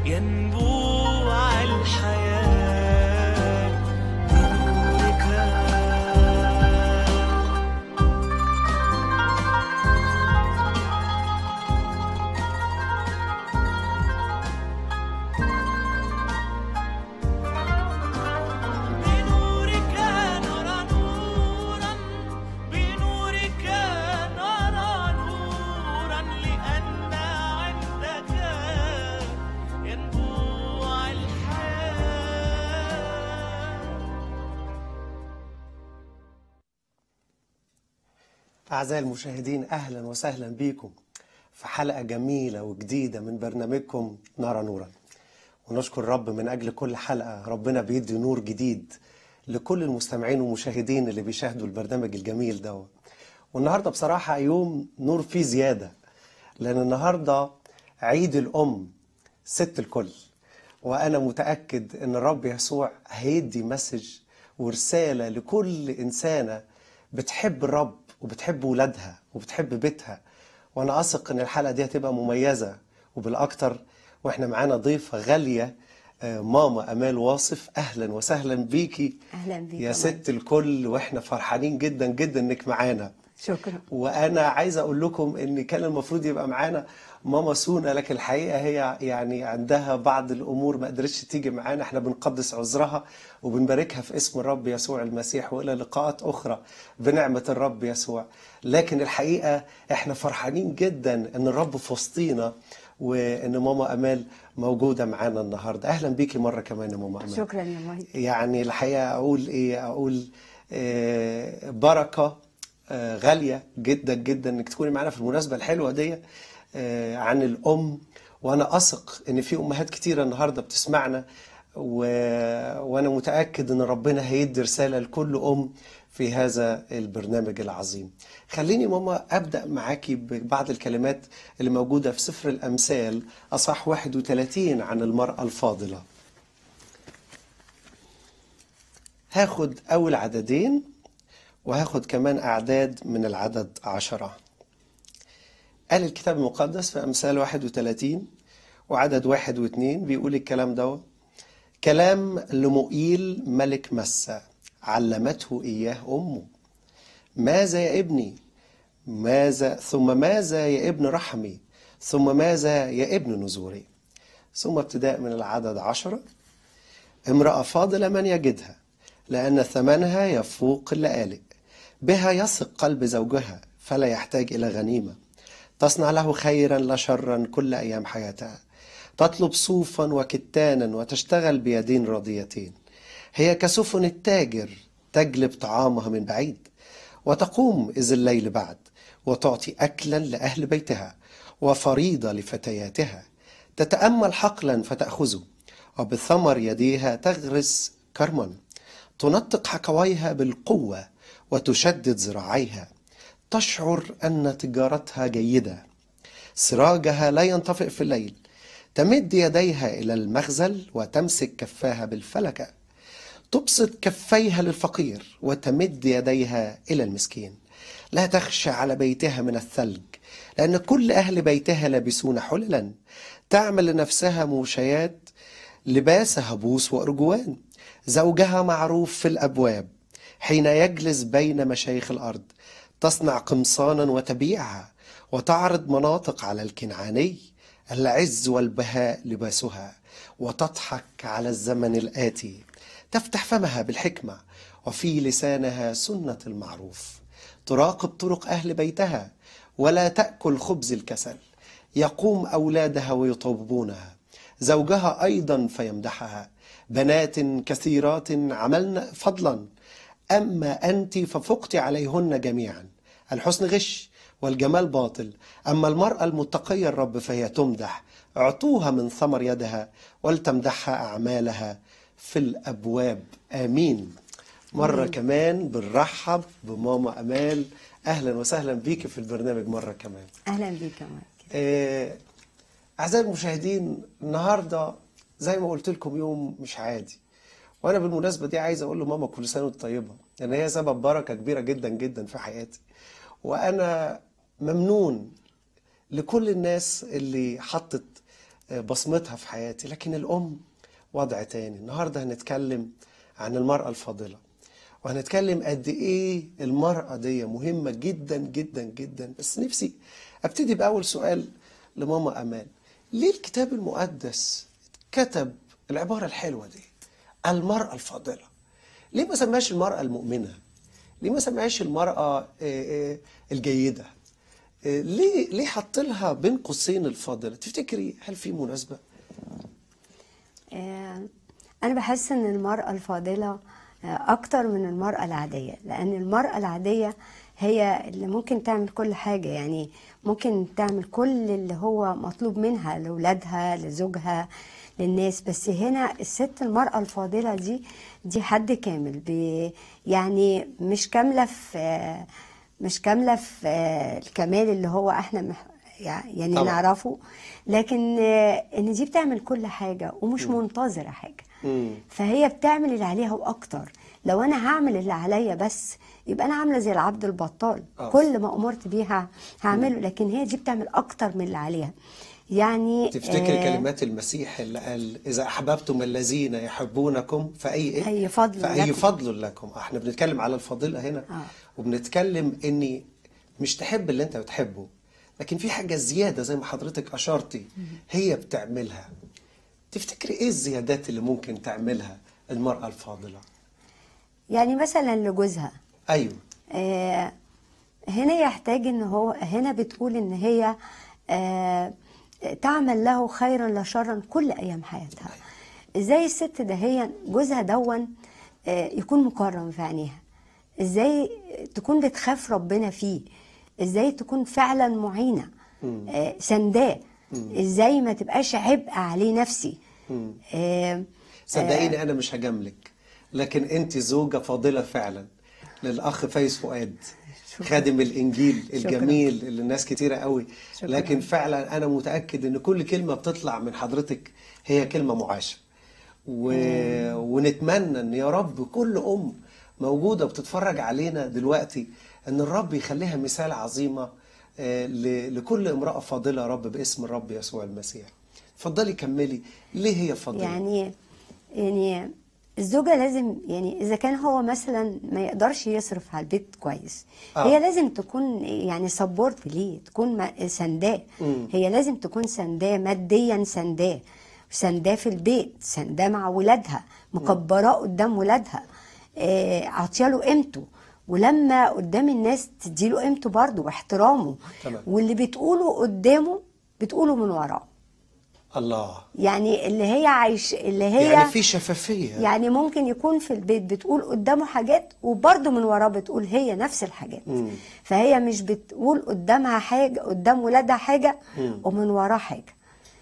ينبوع الحياة بنورك. بنورك نرى نورا، بنورك نرى نورا، لأن عندك ينبوع الحياة. أعزائي المشاهدين، أهلا وسهلا بكم في حلقة جميلة وجديدة من برنامجكم نرى نورا. ونشكر رب من أجل كل حلقة ربنا بيدي نور جديد لكل المستمعين والمشاهدين اللي بيشاهدوا البرنامج الجميل ده. والنهاردة بصراحة يوم نور فيه زيادة، لأن النهاردة عيد الأم، ست الكل. وأنا متأكد أن الرب يسوع هيدي مسج ورسالة لكل إنسانة بتحب الرب وبتحب ولادها وبتحب بيتها. وأنا أثق أن الحلقة دي هتبقى مميزة وبالأكتر وإحنا معانا ضيفة غالية، ماما أمال واصف. أهلا وسهلا بيكي. أهلا بيك يا ست الكل، وإحنا فرحانين جدا جدا إنك معانا. شكرا. وأنا عايز أقول لكم إن كان المفروض يبقى معانا ماما سونا، لكن الحقيقة هي يعني عندها بعض الأمور ما قدرتش تيجي معانا. احنا بنقدس عذرها وبنباركها في اسم الرب يسوع المسيح، وإلى لقاءات أخرى بنعمة الرب يسوع. لكن الحقيقة احنا فرحانين جدا إن الرب في وسطينا، وإن ماما أمال موجودة معانا النهاردة. أهلا بيكي مرة كمان يا ماما أمال. شكرا يا مهيب. يعني الحقيقة أقول بركة غالية جدا جدا انك تكوني معانا في المناسبة الحلوة دي عن الأم. وأنا أثق إن في أمهات كتيرة النهاردة بتسمعنا، وأنا متأكد إن ربنا هيدي رسالة لكل أم في هذا البرنامج العظيم. خليني ماما أبدأ معاكي ببعض الكلمات اللي موجودة في سفر الأمثال أصحاح 31 عن المرأة الفاضلة. هاخد أول عددين وهاخد كمان أعداد من العدد 10. قال الكتاب المقدس في أمثال 31 وعدد 1 و2 بيقول الكلام ده: كلام لمؤيل ملك مسة علمته إياه أمه. ماذا يا ابني؟ ماذا ثم ماذا يا ابن رحمي؟ ثم ماذا يا ابن نزوري؟ ثم ابتداء من العدد 10: امرأة فاضلة من يجدها، لأن ثمنها يفوق اللآلئ. بها يثق قلب زوجها فلا يحتاج إلى غنيمة. تصنع له خيرا لا شرا كل أيام حياتها. تطلب صوفا وكتانا وتشتغل بيدين راضيتين. هي كسفن التاجر تجلب طعامها من بعيد، وتقوم إذ الليل بعد وتعطي أكلا لأهل بيتها وفريضة لفتياتها. تتأمل حقلا فتأخذه، وبثمر يديها تغرس كرما. تنطق حكويها بالقوة وتشدد ذراعيها. تشعر أن تجارتها جيدة. سراجها لا ينطفئ في الليل. تمد يديها إلى المخزل وتمسك كفاها بالفلكة. تبسط كفيها للفقير وتمد يديها إلى المسكين. لا تخشى على بيتها من الثلج، لأن كل أهل بيتها لابسون حللا. تعمل لنفسها موشيات، لباسها بوس وأرجوان. زوجها معروف في الأبواب حين يجلس بين مشايخ الأرض. تصنع قمصانا وتبيعها، وتعرض مناطق على الكنعاني. العز والبهاء لباسها، وتضحك على الزمن الآتي. تفتح فمها بالحكمة، وفي لسانها سنة المعروف. تراقب طرق أهل بيتها ولا تأكل خبز الكسل. يقوم أولادها ويطوبونها، زوجها أيضا فيمدحها. بنات كثيرات عملن فضلا، أما أنت ففقت عليهن جميعا. الحسن غش والجمال باطل، أما المرأة المتقية الرب فهي تمدح. اعطوها من ثمر يدها ولتمدحها أعمالها في الأبواب. آمين. مرة كمان بنرحب بماما أمال. أهلا وسهلا بيك في البرنامج مرة كمان. أهلا بيك يا مايك. أعزائي المشاهدين، النهاردة زي ما قلت لكم يوم مش عادي. وأنا بالمناسبة دي عايز أقول له ماما كل سنة وأنت طيبة، لأن هي سبب بركة كبيرة جدا جدا في حياتي. وأنا ممنون لكل الناس اللي حطت بصمتها في حياتي. لكن الأم وضع تاني. النهاردة هنتكلم عن المرأة الفاضلة، وهنتكلم قد إيه المرأة دي مهمة جدا جدا جدا. بس نفسي أبتدي بأول سؤال لماما أمال. ليه الكتاب المقدس كتب العبارة الحلوة دي، المرأة الفاضلة؟ ليه ما سماش المرأة المؤمنة؟ ليه ما سماش المرأة الجيدة؟ ليه حط لها بين قوسين الفاضلة؟ تفتكري هل في مناسبة؟ أنا بحس إن المرأة الفاضلة أكتر من المرأة العادية، لأن المرأة العادية هي اللي ممكن تعمل كل حاجة، يعني ممكن تعمل كل اللي هو مطلوب منها لأولادها لزوجها للناس. بس هنا الست المرأة الفاضلة دي حد كامل، يعني مش كاملة في الكمال اللي هو احنا يعني طبعا. نعرفه، لكن ان دي بتعمل كل حاجة ومش منتظرة حاجة. فهي بتعمل اللي عليها واكتر. لو انا هعمل اللي عليا بس يبقى انا عامله زي العبد البطال، كل ما امرت بيها هعمله، لكن هي دي بتعمل اكتر من اللي عليها. يعني تفتكر كلمات المسيح اللي قال إذا أحببتم الذين يحبونكم فأي فضل لكم. احنا بنتكلم على الفضيلة هنا. وبنتكلم إني مش تحب اللي أنت بتحبه، لكن في حاجة زيادة زي ما حضرتك أشرتي هي بتعملها. تفتكري إيه الزيادات اللي ممكن تعملها المرأة الفاضلة؟ يعني مثلا لجوزها. أيوه. هنا يحتاج إن هو هنا بتقول إن هي تعمل له خيرا لا شرا كل أيام حياتها. إزاي الست ده هي جوزها دون يكون مكرم في عينيها؟ إزاي تكون بتخاف ربنا فيه؟ إزاي تكون فعلا معينة سنداه؟ إزاي ما تبقاش عبء عليه نفسي؟ صدقيني أنا مش هجاملك، لكن أنت زوجة فاضلة فعلا للأخ فايز فؤاد، خادم الإنجيل الجميل اللي الناس كتيرة قوي. لكن فعلا أنا متأكد أن كل كلمة بتطلع من حضرتك هي كلمة معاشة. ونتمنى أن يا رب كل أم موجودة بتتفرج علينا دلوقتي أن الرب يخليها مثال عظيمة لكل امرأة فاضلة يا رب باسم الرب يسوع المسيح. اتفضلي كملي. ليه هي فاضلة؟ يعني الزوجة لازم، يعني إذا كان هو مثلا ما يقدرش يصرف على البيت كويس، هي لازم تكون يعني سبورت ليه، تكون سنداه. هي لازم تكون سنداه ماديا، سنداه في البيت، سنداه مع ولادها، مكبراه قدام ولادها، عطياله قيمته، ولما قدام الناس تديله قيمته برضه واحترامه. واللي بتقوله قدامه بتقوله من وراه. الله. يعني اللي هي يعني في شفافية. يعني ممكن يكون في البيت بتقول قدامه حاجات وبرضه من وراه بتقول هي نفس الحاجات. فهي مش بتقول قدامها حاجة قدام ولادها حاجة ومن وراه حاجة.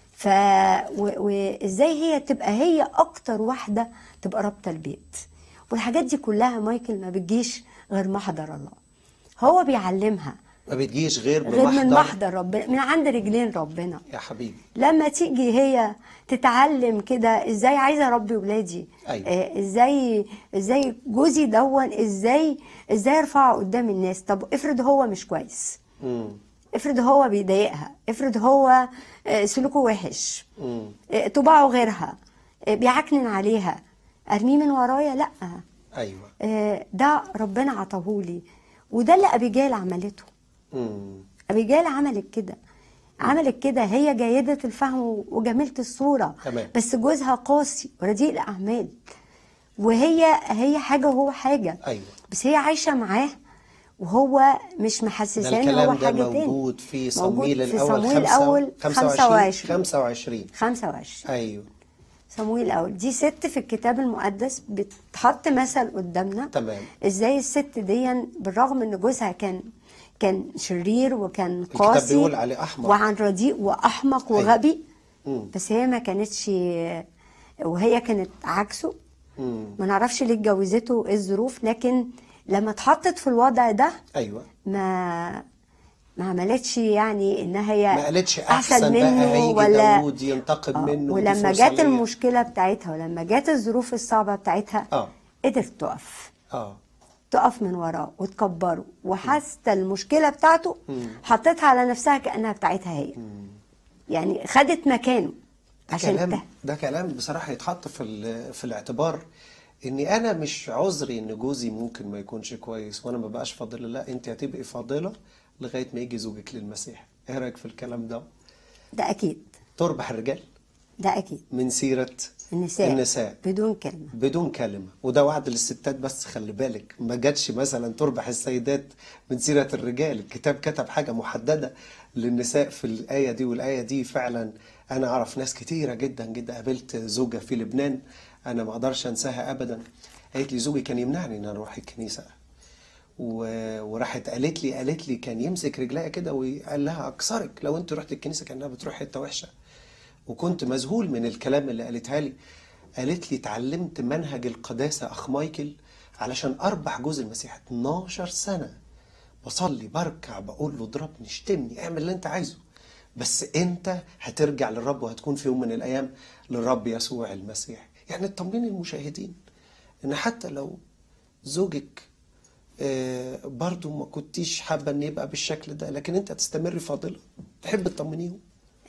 وازاي هي تبقى هي اكتر واحدة تبقى رابطة البيت. والحاجات دي كلها مايكل ما بتجيش غير محضر الله. هو بيعلمها، ما بتجيش غير من محضر ربنا، من عند رجلين ربنا يا حبيبي. لما تيجي هي تتعلم كده ازاي عايزه اربي ولادي. أيوة. ازاي جوزي دون ازاي ارفعه قدام الناس. طب افرض هو مش كويس، افرض هو بيضايقها، افرض هو سلوكه وحش، طباعه غيرها، بيعكنن عليها، ارميه من ورايا؟ لا. ايوه. ده ربنا عطاهولي، وده اللي ابيجيل عملته. ابيجيل عملت كده. هي جيدة الفهم وجميلة الصورة. بس جوزها قاسي ورديء الأعمال، وهي حاجة وهو حاجة. أيوة. بس هي عايشة معاه وهو مش محسساه ان هو حاجة تاني. موجود في صمويل الأول 25. أيوه. صمويل الأول دي ست في الكتاب المقدس بتحط مثل قدامنا. تمام. ازاي الست دي بالرغم ان جوزها كان شرير وكان قاسي، الكتاب بيقول عليه أحمق وعن رديء وأحمق وغبي. بس هي ما كانتش، وهي كانت عكسه. ما نعرفش ليه اتجوزته، ايه الظروف، لكن لما اتحطت في الوضع ده ايوه ما عملتش يعني انها هي ما قالتش احسن منه ولا داود ينتقم منه. ولما جت المشكله بتاعتها ولما جت الظروف الصعبه بتاعتها قدرت تقف من وراه وتكبره، وحتى المشكله بتاعته حطتها على نفسها كانها بتاعتها هي. يعني خدت مكانه. ده كلام بصراحة يتحط في الاعتبار، اني انا مش عذري ان جوزي ممكن ما يكونش كويس وانا ما بقاش فاضله. لا، انت هتبقي فاضله لغايه ما يجي زوجك للمسيح. ايه رايك في الكلام ده؟ ده اكيد. تربح الرجال ده اكيد. من سيره النساء بدون كلمه. بدون كلمه. وده وعد للستات، بس خلي بالك ما جاتش مثلا تربح السيدات من سيره الرجال. الكتاب كتب حاجه محدده للنساء في الايه دي، والايه دي فعلا انا اعرف ناس كتيره جدا جدا. قابلت زوجه في لبنان انا ما اقدرش انساها ابدا. قالت لي زوجي كان يمنعني ان انا اروح الكنيسه، وراحت قالت لي كان يمسك رجليا كده وقال لها اكسرك لو انت رحت الكنيسه، كانها بتروح حته وحشه. وكنت مذهول من الكلام اللي قالتها لي. قالت لي اتعلمت منهج القداسه اخ مايكل علشان اربح جوز المسيح. 12 سنه بصلي بركع بقول له اضربني اشتمني اعمل اللي انت عايزه، بس انت هترجع للرب وهتكون في يوم من الايام للرب يسوع المسيح. يعني اطمني المشاهدين ان حتى لو زوجك برضو ما كنتيش حابه ان يبقى بالشكل ده، لكن انت هتستمري فاضله. تحب تطمنيهم؟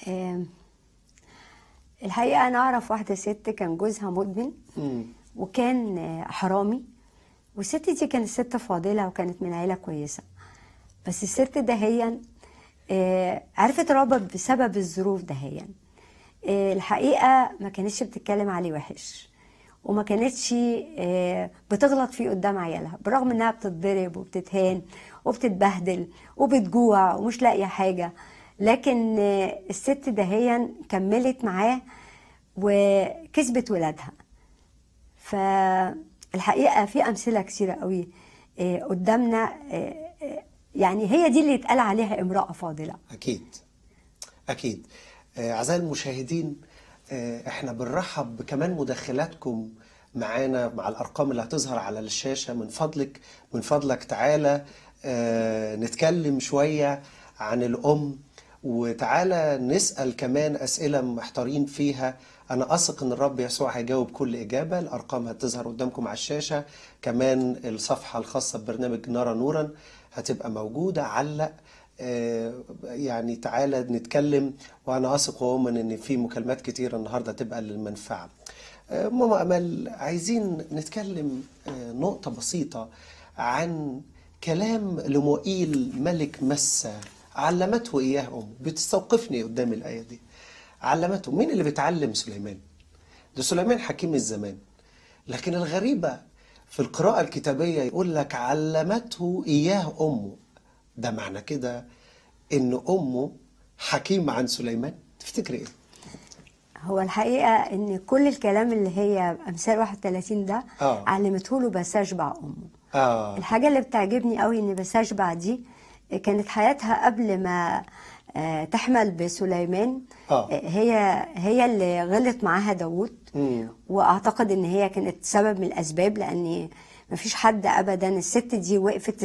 الحقيقه انا اعرف واحده ست كان جوزها مدمن وكان حرامي، والست دي كانت ست فاضله وكانت من عيله كويسه، بس الست دهيا عرفت ربط بسبب الظروف دهيا. الحقيقه ما كانتش بتتكلم عليه وحش، وما كانتش بتغلط فيه قدام عيالها، برغم انها بتتضرب وبتتهان وبتتبهدل وبتجوع ومش لاقيه حاجه، لكن الست دهيا كملت معاه وكسبت ولادها. فالحقيقه في امثله كثيره قوي قدامنا، يعني هي دي اللي يتقال عليها امراه فاضله. اكيد اكيد. اعزائي المشاهدين، احنا بنرحب كمان مداخلاتكم معانا مع الارقام اللي هتظهر على الشاشه. من فضلك تعالى نتكلم شويه عن الام، وتعالى نسال كمان اسئله محتارين فيها. انا اثق ان الرب يسوع هيجاوب كل اجابه. الارقام هتظهر قدامكم على الشاشه، كمان الصفحه الخاصه ببرنامج نرى نورا هتبقى موجوده. علق يعني تعالى نتكلم، وانا اثق وأؤمن ان في مكالمات كتيره النهارده تبقى للمنفعه. ماما امل، عايزين نتكلم نقطه بسيطه عن كلام لموئيل ملك مسة علمته اياه امه. بتستوقفني قدام الايه دي. علمته. مين اللي بتعلم سليمان؟ ده سليمان حكيم الزمان، لكن الغريبه في القراءه الكتابيه يقول لك علمته اياه امه. ده معنى كده ان امه حكيمه عن سليمان؟ تفتكري ايه؟ هو الحقيقه ان كل الكلام اللي هي امثال 31 ده علمته له بساشبع امه. الحاجه اللي بتعجبني قوي ان بساشبع دي كانت حياتها قبل ما تحمل بسليمان. هي اللي غلط معاها داوود، واعتقد ان هي كانت سبب من الاسباب، لان مفيش حد ابدا. الست دي وقفت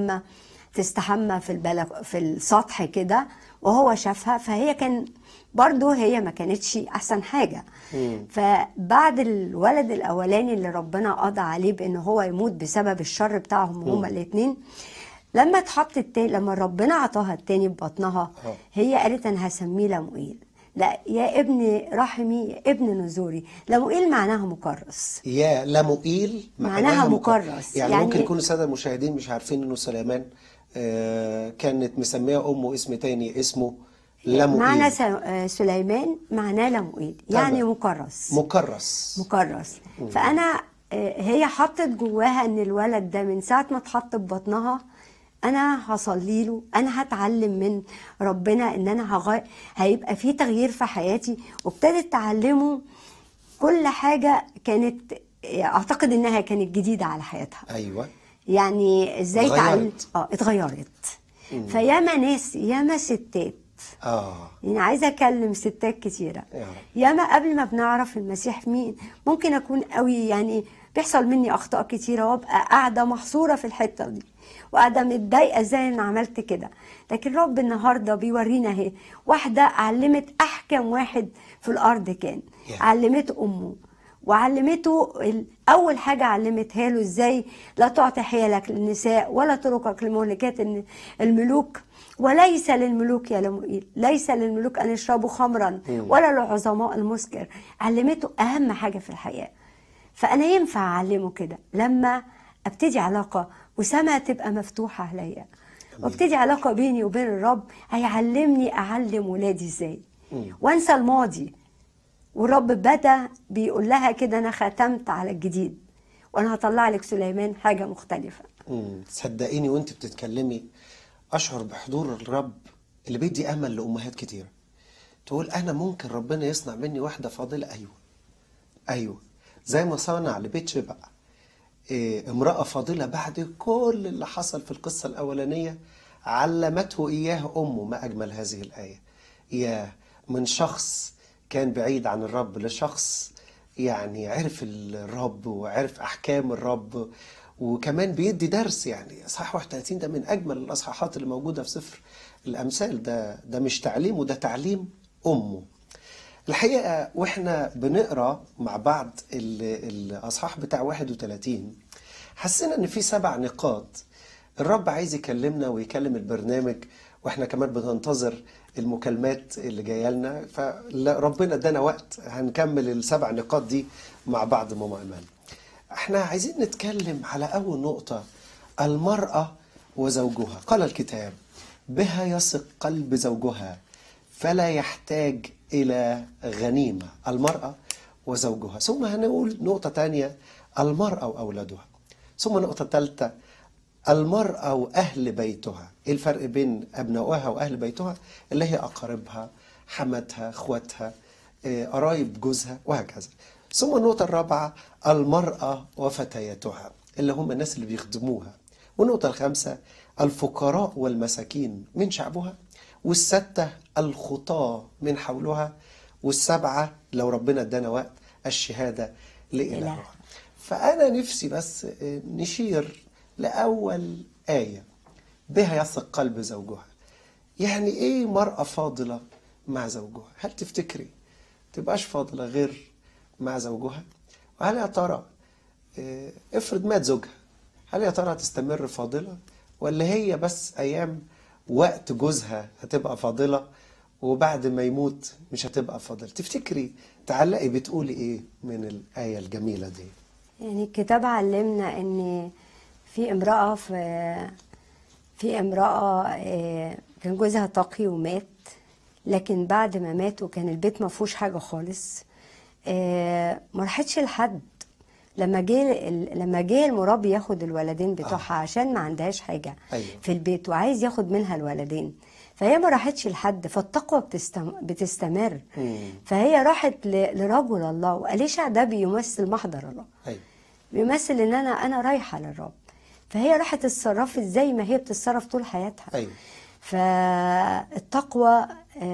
تستحمى في السطح كده وهو شافها، فهي كان برضو هي ما كانتش احسن حاجه. فبعد الولد الاولاني اللي ربنا قضى عليه بان هو يموت بسبب الشر بتاعهم هما الاثنين، لما اتحط التاني، لما ربنا عطاها التاني ببطنها، هي قالت انا هسميه لموئيل. لا، يا ابن رحمي يا ابن نزوري. لموئيل معناها مكرس. يا لموئيل معناها مكرس. يعني ممكن يكون الساده المشاهدين مش عارفين انه سليمان كانت مسميه امه اسم تاني اسمه لموئيل. معنى سليمان معناه لموئيل، يعني مكرس. فانا هي حطت جواها ان الولد ده من ساعه ما اتحط ببطنها انا هصلي له، انا هتعلم من ربنا ان انا هيبقى في تغيير في حياتي. وابتدت تعلمه كل حاجه كانت اعتقد انها كانت جديده على حياتها. ايوه، يعني ازاي اتغيرت. فياما ناس، ياما ستات، يعني عايزه اكلم ستات كتيره، ياما قبل ما بنعرف المسيح مين ممكن اكون قوي، يعني بيحصل مني اخطاء كتيره وابقى قاعده محصوره في الحته دي وقاعده متضايقه ازاي انا عملت كده. لكن رب النهارده بيورينا اهي واحده علمت احكم واحد في الارض، كان علمت امه وعلمته اول حاجه علمتها له ازاي لا تعطي حيلك للنساء ولا طرقك لمهلكات الملوك، وليس للملوك يا لمؤيل، ليس للملوك ان يشربوا خمرا ولا للعظماء المسكر. علمته اهم حاجه في الحياه. فانا ينفع اعلمه كده لما ابتدي علاقه وسما تبقى مفتوحه عليا، وابتدي علاقه بيني وبين الرب، هيعلمني اعلم ولادي ازاي وانسى الماضي. والرب بدا بيقول لها كده: انا ختمت على الجديد وانا هطلع لك سليمان حاجه مختلفه. صدقيني وانت بتتكلمي اشعر بحضور الرب اللي بيدي امل لامهات كتير. تقول انا ممكن ربنا يصنع مني واحده فاضله. ايوه زي ما صنع لبيت شبع امراه فاضله بعد كل اللي حصل في القصه الاولانيه، علمته اياه امه. ما اجمل هذه الايه. يا من شخص كان بعيد عن الرب لشخص يعني عرف الرب وعرف احكام الرب، وكمان بيدي درس. يعني اصحاح 31 ده من اجمل الاصحاحات اللي موجوده في سفر الامثال. ده مش تعليم، وده تعليم امه. الحقيقه واحنا بنقرا مع بعض الاصحاح بتاع 31 حسينا ان في 7 نقاط الرب عايز يكلمنا ويكلم البرنامج، واحنا كمان بننتظر المكالمات اللي جايه لنا. فربنا ادانا وقت هنكمل ال7 نقاط دي مع بعض. ماما امان، احنا عايزين نتكلم على اول نقطه: المراه وزوجها. قال الكتاب: بها يثق قلب زوجها فلا يحتاج الى غنيمه. المراه وزوجها. ثم هنقول نقطه تانية: المراه واولادها. ثم نقطه ثالثه: المرأة وأهل بيتها. إيه الفرق بين أبنائها وأهل بيتها؟ اللي هي أقاربها، حماتها، أخواتها، قرايب جوزها، وهكذا. ثم النقطة الرابعة: المرأة وفتياتها، اللي هم الناس اللي بيخدموها. والنقطة الخامسة: الفقراء والمساكين من شعبها. والستة: الخطاة من حولها. والسبعة لو ربنا ادانا وقت: الشهادة لإلهها. فأنا نفسي بس نشير لأول آية: بها يثق قلب زوجها. يعني إيه مرأة فاضلة مع زوجها؟ هل تفتكري تبقاش فاضلة غير مع زوجها؟ وهل يا ترى افرض مات زوجها، هل يا ترى هتستمر فاضلة، ولا هي بس أيام وقت جوزها هتبقى فاضلة وبعد ما يموت مش هتبقى فاضلة؟ تفتكري تعلقي بتقولي إيه من الآية الجميلة دي؟ يعني الكتاب علمنا ان في امرأة كان جوزها تقي ومات، لكن بعد ما مات وكان البيت ما فيهوش حاجة خالص، ما راحتش لحد. لما جه المربي ياخد الولدين بتوعها عشان ما عندهاش حاجة في البيت وعايز ياخد منها الولدين، فهي ما راحتش لحد. فالتقوى بتستمر. فهي راحت لرجل الله، وأليشع ده بيمثل محضر الله. بيمثل ان انا رايحه للرب. فهي راحت اتصرفت زي ما هي بتتصرف طول حياتها. فالتقوى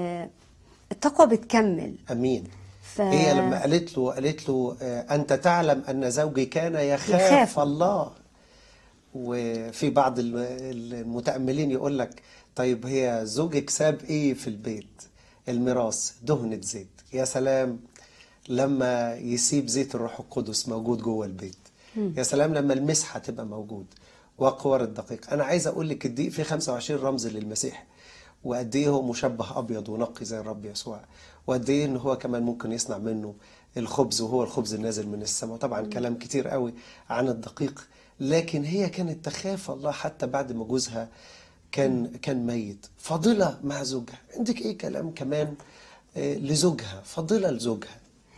بتكمل. امين. هي لما قالت له انت تعلم ان زوجي كان يخاف الله. وفي بعض المتأملين يقول لك: طيب هي زوجك ساب ايه في البيت؟ الميراث، دهنة زيت. يا سلام لما يسيب زيت الروح القدس موجود جوه البيت. يا سلام لما المسحة تبقى موجود، وقوار الدقيق. أنا عايز أقول لك الدقيق فيه 25 رمز للمسيح، وقد إيه هو مشبه أبيض ونقي زي الرب يسوع، وقد إيه إن هو كمان ممكن يصنع منه الخبز، وهو الخبز النازل من السماء. طبعا كلام كتير قوي عن الدقيق، لكن هي كانت تخاف الله حتى بعد ما جوزها كان ميت. فاضلة مع زوجها. عندك إيه كلام كمان لزوجها؟ فاضلة لزوجها.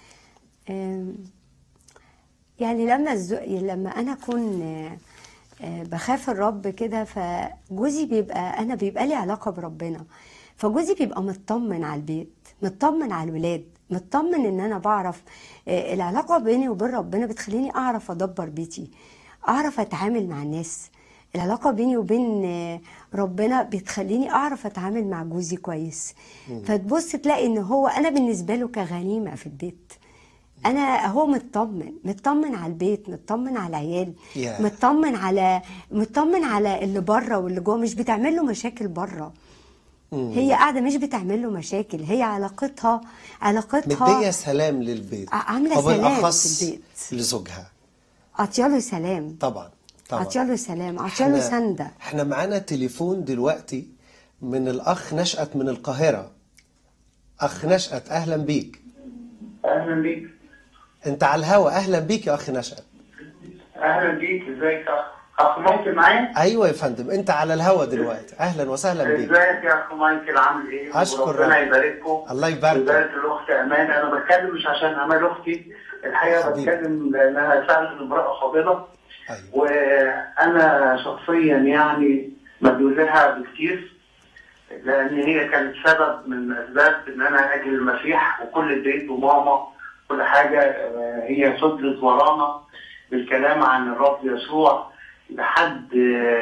يعني لما انا اكون بخاف الرب كده، فجوزي بيبقى لي علاقه بربنا، فجوزي بيبقى مطمن على البيت، مطمن على الولاد، مطمن ان انا بعرف. العلاقه بيني وبين ربنا بتخليني اعرف ادبر بيتي، اعرف اتعامل مع الناس. العلاقه بيني وبين ربنا بتخليني اعرف اتعامل مع جوزي كويس. فتبص تلاقي ان انا بالنسبه له كغنيمه في البيت. هو مطمن على البيت، مطمن على العيال، مطمن على اللي بره واللي جوه، مش بتعمل له مشاكل بره. هي قاعده مش بتعمل له مشاكل، هي علاقتها مديه سلام للبيت، عامله سلام وبالاخص في البيت لزوجها. عطياله سلام، طبعا عطياله سلام، عطياله سنده. احنا معانا تليفون دلوقتي من الاخ نشأت من القاهره. اخ نشأت، اهلا بيك. اهلا بيك. انت على الهوا. اهلا بيك يا اخ نشأت. اهلا بيك، ازيك يا اخ مايكل معايا؟ ايوه يا فندم، انت على الهوا دلوقتي. اهلا وسهلا بيك. ازيك يا اخ مايكل، عامل ايه؟ اشكر ربنا رب. يبارككم. الله يبارك. ويبارك الاخت امان. انا بتكلم مش عشان امال اختي، الحقيقه حبيبي. بتكلم لانها فعلا امراه فاضله. ايوه. وانا شخصيا يعني مديون لها بكتير، لان هي كانت سبب من اسباب ان انا اجي المسيح، وكل البيت وماما كل حاجه هي فضلت ورانا بالكلام عن الرب يسوع لحد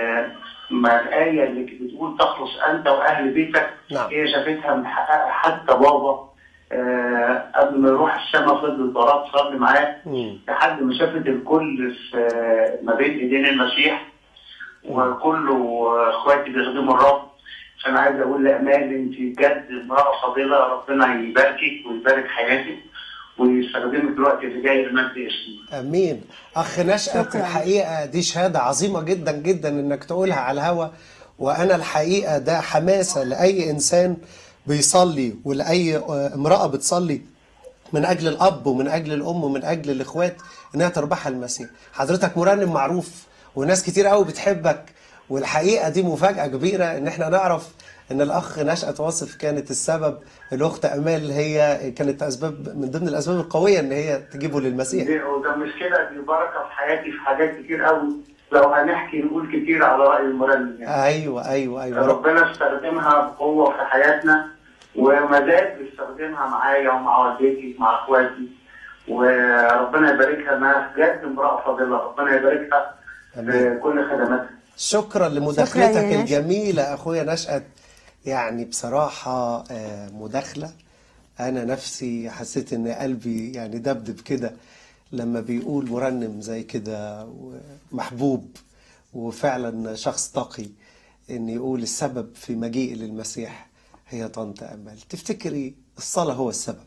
ما الآية اللي بتقول تخلص أنت وأهل بيتك. نعم. هي شافتها محققة. حتى بابا قبل ما يروح السما فضلت وراه تصلي معاه لحد ما شافت الكل في ما بين إيدين المسيح، وكله إخواتي بيخدموا الرب. فأنا عايز أقول لأمان أنت بجد امرأة فاضلة، ربنا يباركك ويبارك حياتك ويستخدمك الوقت اللي جاي لمجد اسمه. امين. اخ نشأت، شكراً. الحقيقه دي شهاده عظيمه جدا جدا انك تقولها على الهوا، وانا الحقيقه ده حماسه لاي انسان بيصلي ولاي امراه بتصلي من اجل الاب ومن اجل الام ومن اجل الاخوات انها تربحها المسيح. حضرتك مرنم معروف وناس كتير قوي بتحبك، والحقيقه دي مفاجاه كبيره ان احنا نعرف ان الاخ نشأت واصف كانت السبب. الاخت امال هي كانت اسباب من ضمن الاسباب القويه ان هي تجيبه للمسيح. وده مش كده، دي بركه في حياتي في حاجات كتير قوي، لو هنحكي نقول كتير على راي المرنم يعني. ايوه ربنا استخدمها بقوه في حياتنا، وما زال بيستخدمها معايا ومع والدتي ومع اخواتي، وربنا يباركها. انها بجد امراه فاضله، ربنا يباركها في كل خدماتها. شكرا لمداخلتك الجميله اخويا نشأت. يعني بصراحه مداخله انا نفسي حسيت ان قلبي يعني دبدب كده لما بيقول مرنم زي كده محبوب وفعلا شخص تقي ان يقول السبب في مجيئي للمسيح هي طنط امل. تفتكري الصلاه هو السبب؟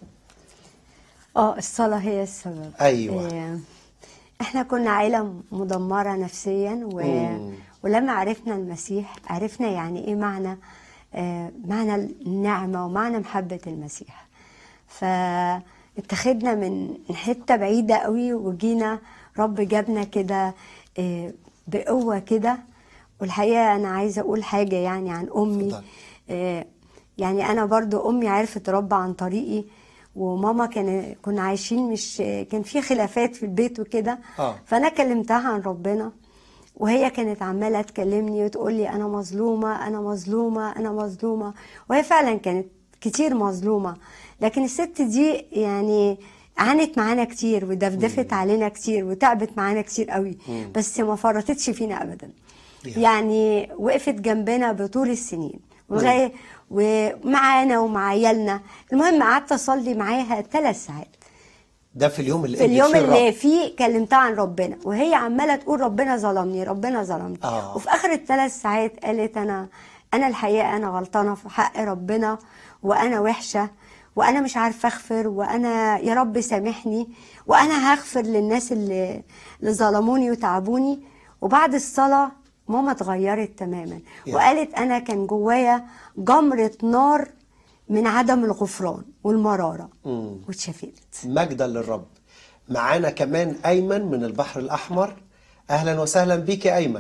الصلاه هي السبب. ايوه. احنا كنا عيله مدمره نفسيا ولما عرفنا المسيح عرفنا يعني ايه معنى النعمه ومعنى محبه المسيح. فاتخذنا من حته بعيده قوي وجينا رب جابنا كده بقوه كده. والحقيقه انا عايزه اقول حاجه يعني عن امي. يعني انا برضو امي عرفت رب عن طريقي، وماما كنا عايشين مش كان في خلافات في البيت وكده. فانا كلمتها عن ربنا، وهي كانت عماله تكلمني وتقول لي انا مظلومه انا مظلومه انا مظلومه، وهي فعلا كانت كتير مظلومه. لكن الست دي يعني عانت معانا كتير ودفدفت علينا كتير وتعبت معانا كتير قوي، بس ما فرطتش فينا ابدا. يعني وقفت جنبنا بطول السنين ولغايه ومعانا ومع عيالنا. المهم قعدت اصلي معاها 3 ساعات. ده في اليوم اللي فيه كلمتها عن ربنا، وهي عماله تقول ربنا ظلمني ربنا ظلمني. وفي اخر ال3 ساعات قالت انا الحقيقه انا غلطانه في حق ربنا، وانا وحشه، وانا مش عارفه اغفر، وانا يا رب سامحني، وانا هغفر للناس اللي ظلموني وتعبوني. وبعد الصلاه ماما اتغيرت تماما وقالت انا كان جوايا جمره نار من عدم الغفران والمراره واتشفيت. مجدا للرب. معانا كمان ايمن من البحر الاحمر. اهلا وسهلا بيك يا ايمن.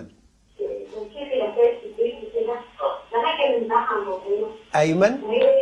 ايمن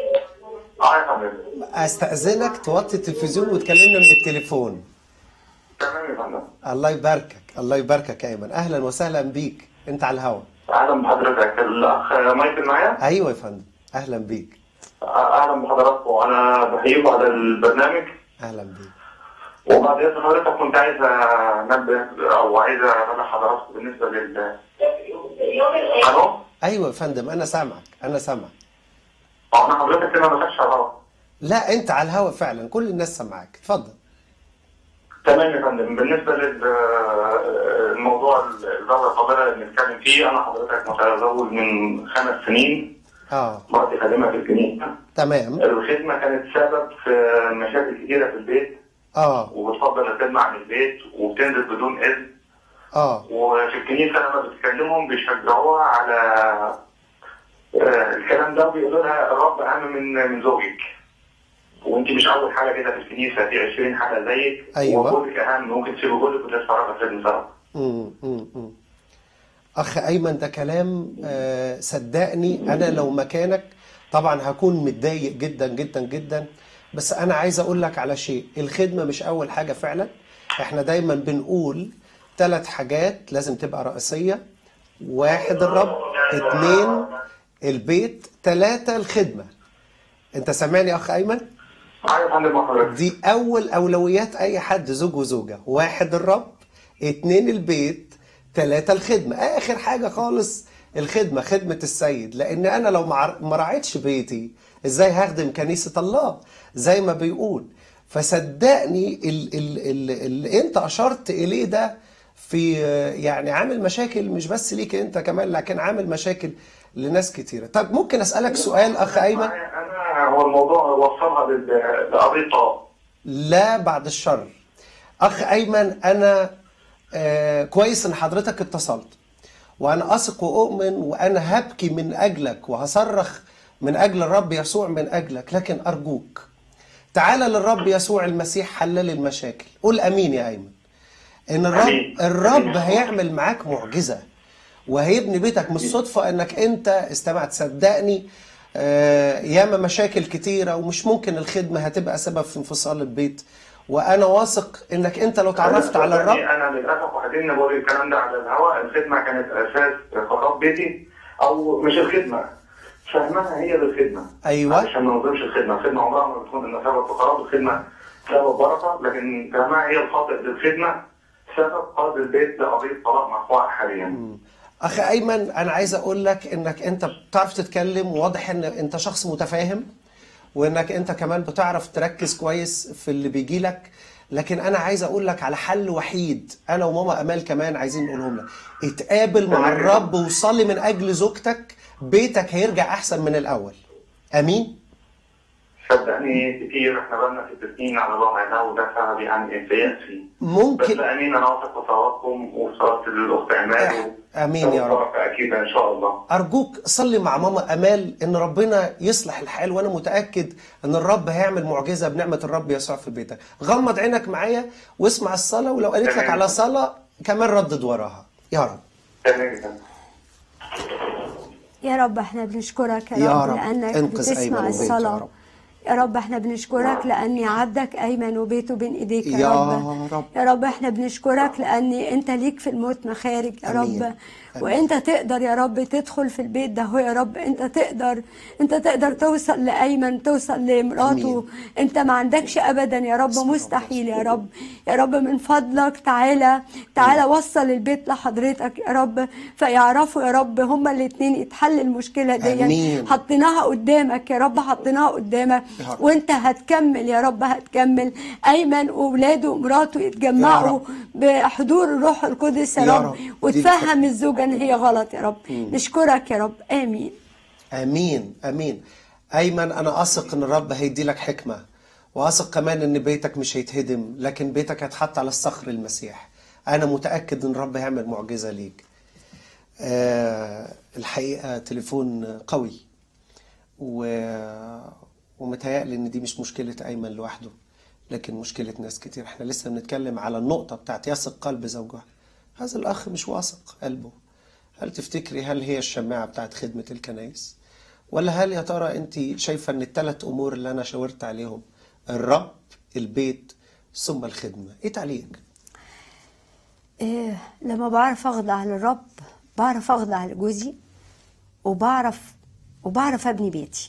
استاذنك توطي التلفزيون وتكلمنا من التليفون. تمام يا فندم. الله يباركك الله يباركك يا ايمن. اهلا وسهلا بيك، انت على الهوا. اهلا بحضرتك. الاخ مايكل معايا؟ ايوه يا فندم، اهلا بيك. اهلا بحضراتكم، انا بحييكم على البرنامج. اهلا بيك. وبعد اذن حضرتك كنت عايز انبه او عايز انبه حضراتكم بالنسبه لل الو. ايوه يا فندم، انا سامعك انا سامعك. انا حضرتك كده ما دخلتش على الهوا. لا انت على الهوا فعلا، كل الناس سامعاك، اتفضل. تمام يا فندم. بالنسبه للموضوع الزوجه الفاضله اللي بنتكلم فيه، انا حضرتك متزوج من 5 سنين مرات خادمة في الكنيسة. تمام. الخدمة كانت سبب في مشاكل كتيرة في البيت. وبتفضل الخدمة عن البيت وبتنزل بدون إذن. وفي الكنيسة لما بتكلمهم بيشجعوها على الكلام ده، وبيقولوا لها الرب أهم من زوجك، وانت مش اول حاجه كده في الكنيسه، في 20 حاجه زيك. ايوه. وجودك اهم، ممكن تسيبوا جودك وتتفرجوا في المسرح. اخ ايمن، ده كلام صدقني انا لو مكانك طبعا هكون متضايق جدا جدا جدا، بس انا عايز اقول لك على شيء. الخدمه مش اول حاجه فعلا. احنا دايما بنقول 3 حاجات لازم تبقى رئيسيه: 1 الرب، 2 البيت، 3 الخدمه. انت سامعني اخ ايمن؟ دي اول اولويات اي حد، زوج وزوجه: 1 الرب، 2 البيت، 3 الخدمه. اخر حاجه خالص الخدمه، خدمه السيد. لان انا لو ما راعيتش بيتي ازاي هخدم كنيسه الله زي ما بيقول؟ فصدقني اللي انت اشرت اليه ده في يعني عامل مشاكل مش بس ليك انت كمان، لكن عامل مشاكل لناس كتيره. طب ممكن اسالك سؤال اخ ايمن؟ هو الموضوع وصلها لقضيه طلاق. لا بعد الشر. اخ ايمن، انا كويس ان حضرتك اتصلت، وانا اثق واؤمن، وانا هبكي من اجلك وهصرخ من اجل الرب يسوع من اجلك. لكن ارجوك تعال للرب يسوع المسيح حلال المشاكل. قول امين يا ايمن ان الرب هيعمل معاك معجزه وهيبني بيتك. مش صدفه انك انت استمعت. صدقني ياما مشاكل كتيره، ومش ممكن الخدمه هتبقى سبب في انفصال البيت. وانا واثق انك انت لو تعرفت على الرب. انا للاسف وحدين بقول الكلام ده على الهواء. الخدمه كانت اساس خراب بيتي، او مش الخدمه، فهمها هي للخدمه. ايوه. عشان ما نظلمش الخدمه عمرها ما بتكون انها سبب في خراب الخدمه، سبب بركه، لكن فهمها هي الخاطئ للخدمه سبب قاد البيت لقضيه طلاق مرفوعه حاليا. اخي ايمن، انا عايز اقول لك انك انت بتعرف تتكلم، وواضح ان انت شخص متفاهم، وانك انت كمان بتعرف تركز كويس في اللي بيجي لك. لكن انا عايز اقول لك على حل وحيد، انا وماما امال كمان عايزين نقولهم لك: اتقابل مع الرب وصلي من اجل زوجتك، بيتك هيرجع احسن من الاول. امين. صدقني كتير احنا بقالنا 6 سنين على الوضع ده، وده سبب يعني انفياء فيه. ممكن. بس امين، انا واثق في صلاتكم وفي صلاه الاخت امال. امين يا رب. اكيد ان شاء الله. ارجوك صلي مع ماما امال ان ربنا يصلح الحال، وانا متاكد ان الرب هيعمل معجزه بنعمه الرب يسوع في بيتك. غمض عينك معايا واسمع الصلاه، ولو قالت لك على صلاه كمان ردد وراها. يا رب. تمام. يا رب احنا بنشكرك يا رب لانك بتسمع الصلاه. يا رب احنا بنشكرك لأن عبدك أيمن وبيته بين إيديك يا رب. يا رب احنا بنشكرك لأن أنت ليك في الموت مخارج يا رب. وأنت تقدر يا رب تدخل في البيت ده هو يا رب. أنت تقدر توصل لأيمن، توصل لمراته. أنت ما عندكش أبدا يا رب مستحيل يا رب. يا رب من فضلك تعالى وصل البيت لحضرتك يا رب، فيعرفوا يا رب هما الاثنين يتحل المشكلة دي. حطيناها قدامك يا رب، حطيناها قدامك، وانت هتكمل يا رب، هتكمل. ايمن واولاده ومراته يتجمعوا بحضور الروح القدس يا رب، وتفهم الزوجه ان هي غلط يا رب. نشكرك يا رب. امين امين امين. ايمن، انا اثق ان الرب هيدي لك حكمه، واثق كمان ان بيتك مش هيتهدم، لكن بيتك هيتحط على الصخر المسيح. انا متاكد ان الرب هيعمل معجزه ليك. الحقيقه تليفون قوي، ومتهيألي ان دي مش مشكلة ايمن لوحده، لكن مشكلة ناس كتير. احنا لسه بنتكلم على النقطة بتاعت يثق قلب زوجها. هذا الاخ مش واثق قلبه. هل تفتكري هل هي الشماعة بتاعت خدمة الكنائس، ولا هل يا ترى انت شايفة ان ال3 امور اللي انا شاورت عليهم: الرب، البيت، ثم الخدمة؟ ايه تعليقك؟ لما بعرف اخضع للرب بعرف اخضع لجوزي، وبعرف ابني بيتي.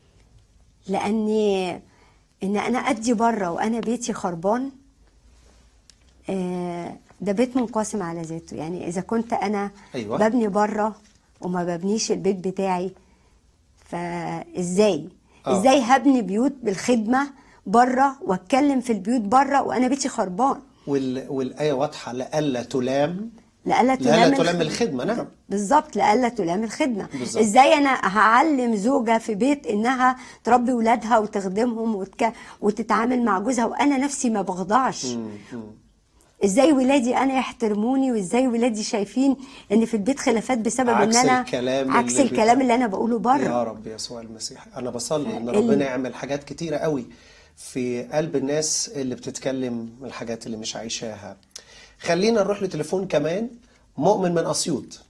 لأني إن أنا أدي بره وأنا بيتي خربان، ده بيت منقسم على ذاته. يعني إذا كنت أنا ببني بره وما ببنيش البيت بتاعي، فإزاي هبني بيوت بالخدمة بره واتكلم في البيوت بره وأنا بيتي خربان؟ والآية واضحة: لألا تلام لألا تلام الخدمة. نعم بالظبط، لألا تلام الخدمة. بالظبط. ازاي انا هعلم زوجة في بيت انها تربي ولادها وتخدمهم وتتعامل مع جوزها وانا نفسي ما بخضعش؟ ازاي ولادي انا يحترموني، وازاي ولادي شايفين ان في البيت خلافات بسبب ان انا عكس الكلام اللي انا بقوله بره؟ يا رب يسوع المسيح، انا بصلي ان ربنا يعمل حاجات كتيرة قوي في قلب الناس اللي بتتكلم الحاجات اللي مش عايشاها. خلينا نروح لتليفون كمان. مؤمن من أسيوط.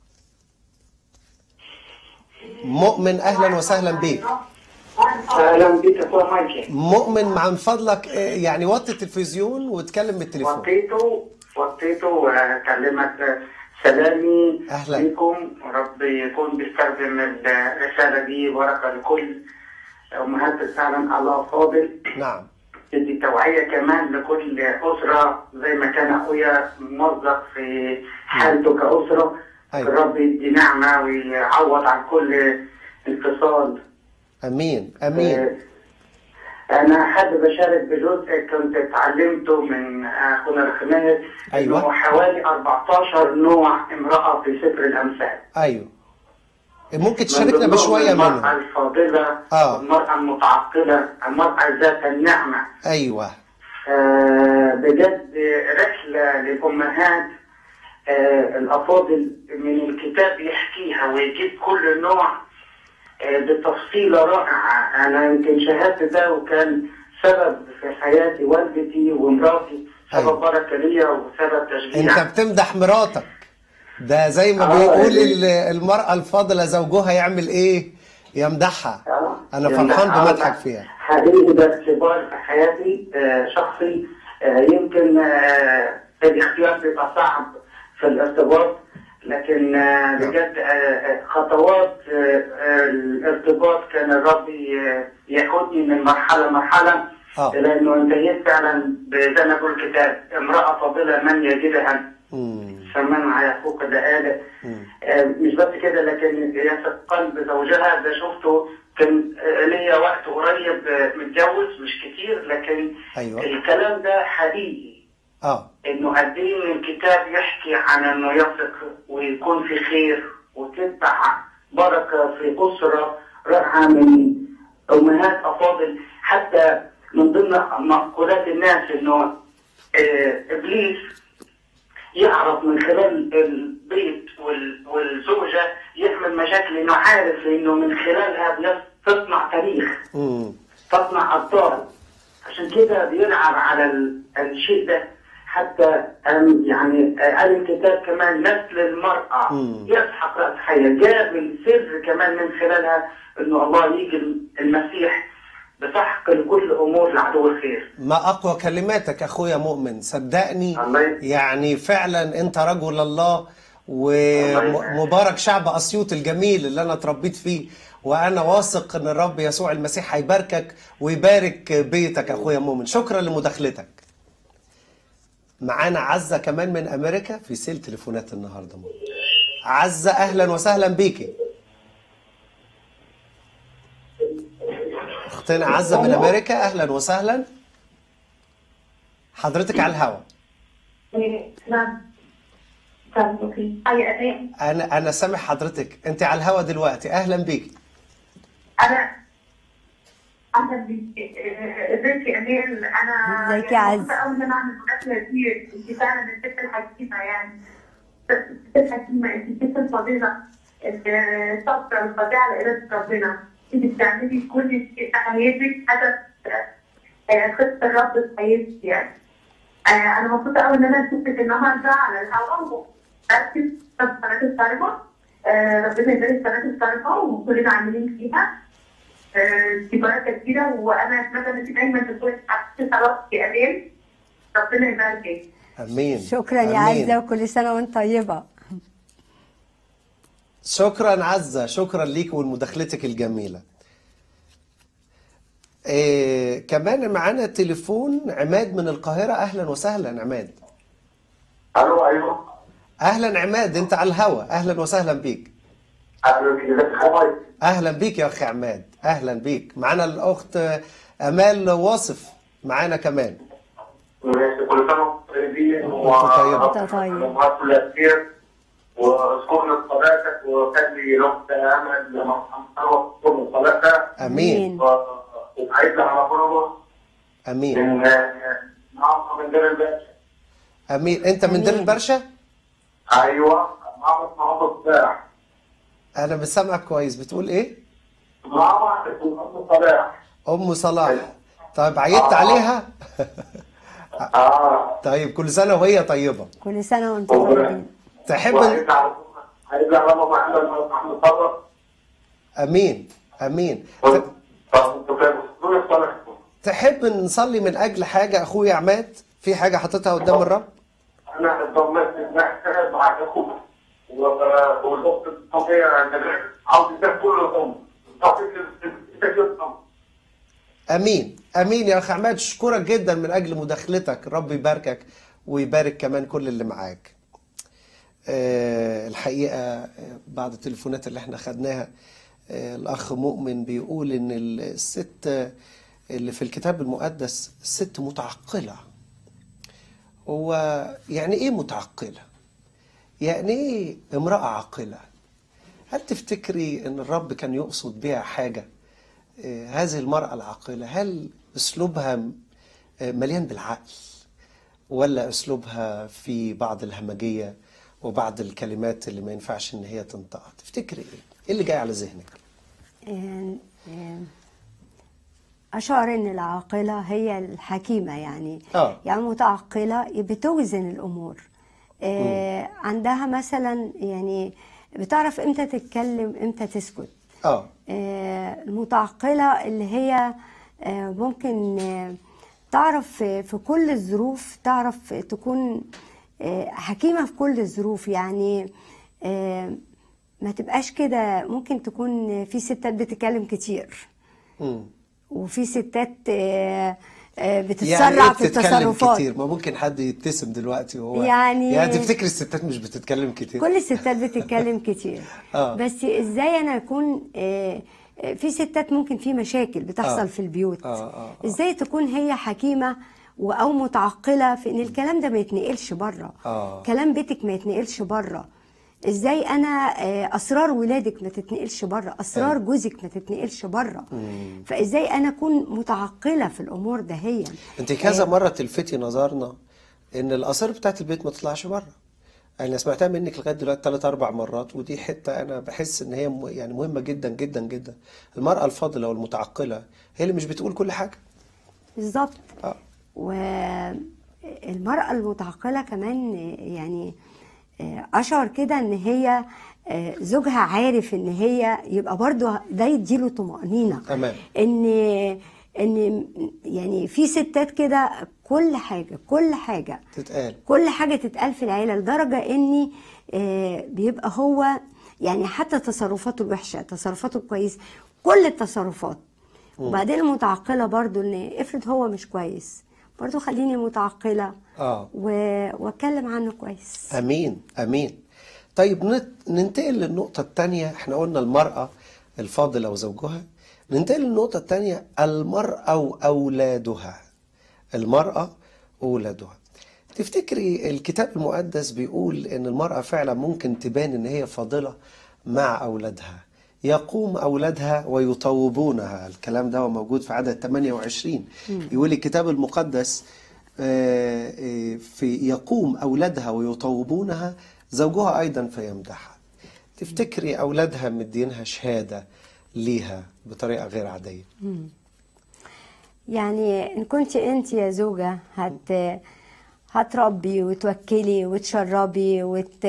مؤمن أهلا وسهلا بيك. اهلا بك يا اخويا مايكل. مؤمن عن فضلك يعني وطي التلفزيون واتكلم بالتليفون. وطيته واكلمك. سلامي أهلا بكم، ورب يكون بيستخدم الرساله دي بركه لكل امهات فعلا. الله فاضل. نعم. تدي توعيه كمان لكل اسره، زي ما كان اخويا موظف في حالته كاسره. أيوة. الرب يدي نعمه ويعوض عن كل اتصال. امين امين. انا حابب اشارك بجزء كنت اتعلمته من اخونا الخماس. ايوه. انه حوالي 14 نوع امراه في سفر الامثال. ايوه، ممكن تشاركنا بشويه منهم؟ المراه الفاضله، المراه المتعقله، المراه ذات النعمه. ايوه. بجد رحله للامهات الافاضل من الكتاب يحكيها ويجيب كل نوع بتفصيلة رائعة. أنا يمكن شاهدت ده وكان سبب في حياتي والدتي ومراتي، سبب بركة ليا وسبب تشجيع. أنت بتمدح مراتك، ده زي ما بيقول المرأة الفاضلة زوجها يعمل إيه؟ يمدحها. أنا فرحان بمدحك فيها. حقيقي ده اختبار في حياتي شخصي. يمكن الاختيار بيبقى صعب في الارتباط، لكن بجد خطوات الارتباط كان الرب ياخدني من مرحله لمرحله، لانه انتهيت فعلا زي ما بيقول الكتاب امراه فاضله من يجدها. سمان معايا اخوك ده قال مش بس كده، لكن يثق قلب زوجها. ده شفته كان ليا وقت قريب متجوز مش كتير، لكن أيوة. الكلام ده حقيقي. انه قد ايه الكتاب يحكي عن انه يثق ويكون في خير وتتبع بركه في اسره رائعه من امهات افاضل. حتى من ضمن مقولات الناس انه ابليس يعرف من خلال البيت والزوجه يعمل مشاكل، انه عارف انه من خلالها تصنع تاريخ، تصنع ابطال. عشان كده بيلعب على الشيء ده. حتى يعني قال الكتاب كمان نسل المرأة يسحق رأس حية. جاب السر كمان من خلالها انه الله يجي المسيح بسحق لكل امور العدو الخير. ما اقوى كلماتك اخويا مؤمن، صدقني يعني فعلا انت رجل الله، ومبارك شعب اسيوط الجميل اللي انا اتربيت فيه، وانا واثق ان الرب يسوع المسيح هيباركك ويبارك بيتك اخويا مؤمن. شكرا لمداخلتك. معانا عزة كمان من أمريكا في سيل تليفونات النهاردة. عزة أهلا وسهلا بيكي. أختنا عزة من أمريكا أهلا وسهلا. حضرتك على الهواء. أنا سامع حضرتك، أنت على الهواء دلوقتي. أهلا بيكي. اهلا بيك. ازيك يا امير؟ انا ازيك يا عز؟ اول ما اعمل مداخله دي انت فعلا الست الحكيمه، يعني الست الحكيمه، انت الست الفضيله الصبر الفظيعه لاراده ربنا. انت بتعملي كل شيء في حياتك هدف خطه الرب في حياتك. يعني انا مبسوطه قوي ان انا شفتك النهارده على الهواء وبركز في قناه الصارمه. ربنا يبارك قناه الصارمه وكلنا عاملين فيها دي بركه كبيره، وانا اتمنى انك دايما تكوني في صلاه في امان. ربنا يبارك. امين. شكرا يا عزه، وكل سنه وانت طيبه. شكرا عزه، شكرا ليك ولمداخلتك الجميله. كمان معانا تليفون عماد من القاهره. اهلا وسهلا عماد. الو. ايوه اهلا عماد، انت على الهوا. اهلا وسهلا بيك. اهلا بيك يا اخي عماد، اهلا بيك. معانا الاخت امال واصف معانا كمان. ماشي، كل سنه وانتم طيبين وأنت طيب. وأمهات كلها خير، واذكرنا صلاتك وخلي الاخت امل لما تذكرنا صلاتها. امين وسعيدنا على بابا امين من معاصر من دير الباشا. امين. انت من دير البرشا؟ ايوه، معاصر محافظ صلاح. انا مش سامعك كويس، بتقول ايه؟ معاصر ام صلاح. ام صلاح. طيب عيدت عليها؟ طيب كل سنه وهي طيبه. كل سنه وانتم طيبين. تحب عايز على محمد صبر. امين امين. تحب نصلي من اجل حاجه اخويا عماد؟ في حاجه حاططها قدام الرب؟ انا اتضمنت ان مع اخوك والاخت الصفيه عاوز ده كله امين امين يا اخ عماد، اشكرك جدا من اجل مداخلتك، رب يباركك ويبارك كمان كل اللي معاك. الحقيقه بعد التليفونات اللي احنا خدناها الاخ مؤمن بيقول ان الست اللي في الكتاب المقدس ست متعقله. هو يعني ايه متعقله؟ يعني ايه امراه عاقله؟ هل تفتكري ان الرب كان يقصد بها حاجه؟ هذه المرأة العاقلة هل أسلوبها مليان بالعقل، ولا أسلوبها في بعض الهمجية وبعض الكلمات اللي ما ينفعش إن هي تنطقها؟ تفتكري إيه؟ إيه اللي جاي على ذهنك؟ أشعر إن العاقلة هي الحكيمة، يعني يعني متعقلة بتوزن الأمور. عندها مثلا يعني بتعرف إمتى تتكلم إمتى تسكت. المتعقلة اللي هي ممكن تعرف في كل الظروف، تعرف تكون حكيمة في كل الظروف. يعني ما تبقاش كده. ممكن تكون في ستات بتتكلم كتير وفي ستات بتتسرع يعني في التصرفات كتير. ما ممكن حد يبتسم دلوقتي وهو يعني تفتكر الستات مش بتتكلم كتير؟ كل الستات بتتكلم كتير. بس ازاي انا اكون في ستات ممكن في مشاكل بتحصل في البيوت، ازاي تكون هي حكيمة او متعقلة في ان الكلام ده ما يتنقلش بره، كلام بيتك ما يتنقلش بره. ازاي انا اسرار ولادك ما تتنقلش بره، اسرار جوزك ما تتنقلش بره. فازاي انا اكون متعقله في الامور دهيا. انت كذا مره تلفتي نظرنا ان الاسرار بتاعت البيت ما تطلعش بره. انا سمعتها منك لغايه دلوقتي 3 4 مرات، ودي حته انا بحس ان هي يعني مهمه جدا جدا جدا. المراه الفاضله والمتعقله هي اللي مش بتقول كل حاجه. بالظبط. والمراه المتعقله كمان يعني اشعر كده ان هي زوجها عارف ان هي يبقى برضو ده يديله طمأنينة. تمام. ان يعني في ستات كده كل حاجة تتقال في العيلة، لدرجة ان بيبقى هو يعني حتى تصرفاته الوحشة تصرفاته الكويس كل التصرفات. وبعدين المتعقلة برضو ان افرض هو مش كويس برضو خليني متعقلة واتكلم عنه كويس. امين امين. طيب ننتقل للنقطة الثانية. احنا قلنا المرأة الفاضلة وزوجها، ننتقل للنقطة الثانية المرأة وأولادها. المرأة وأولادها. تفتكري الكتاب المقدس بيقول ان المرأة فعلا ممكن تبان ان هي فاضلة مع أولادها، يقوم أولادها ويطوبونها. الكلام ده موجود في عدد 28. يقول الكتاب المقدس في يقوم أولادها ويطوبونها زوجها أيضا فيمدحها. تفتكري أولادها مدينها شهادة ليها بطريقة غير عادية؟ يعني إن كنت أنت يا زوجة هتربي وتوكلي وتشربي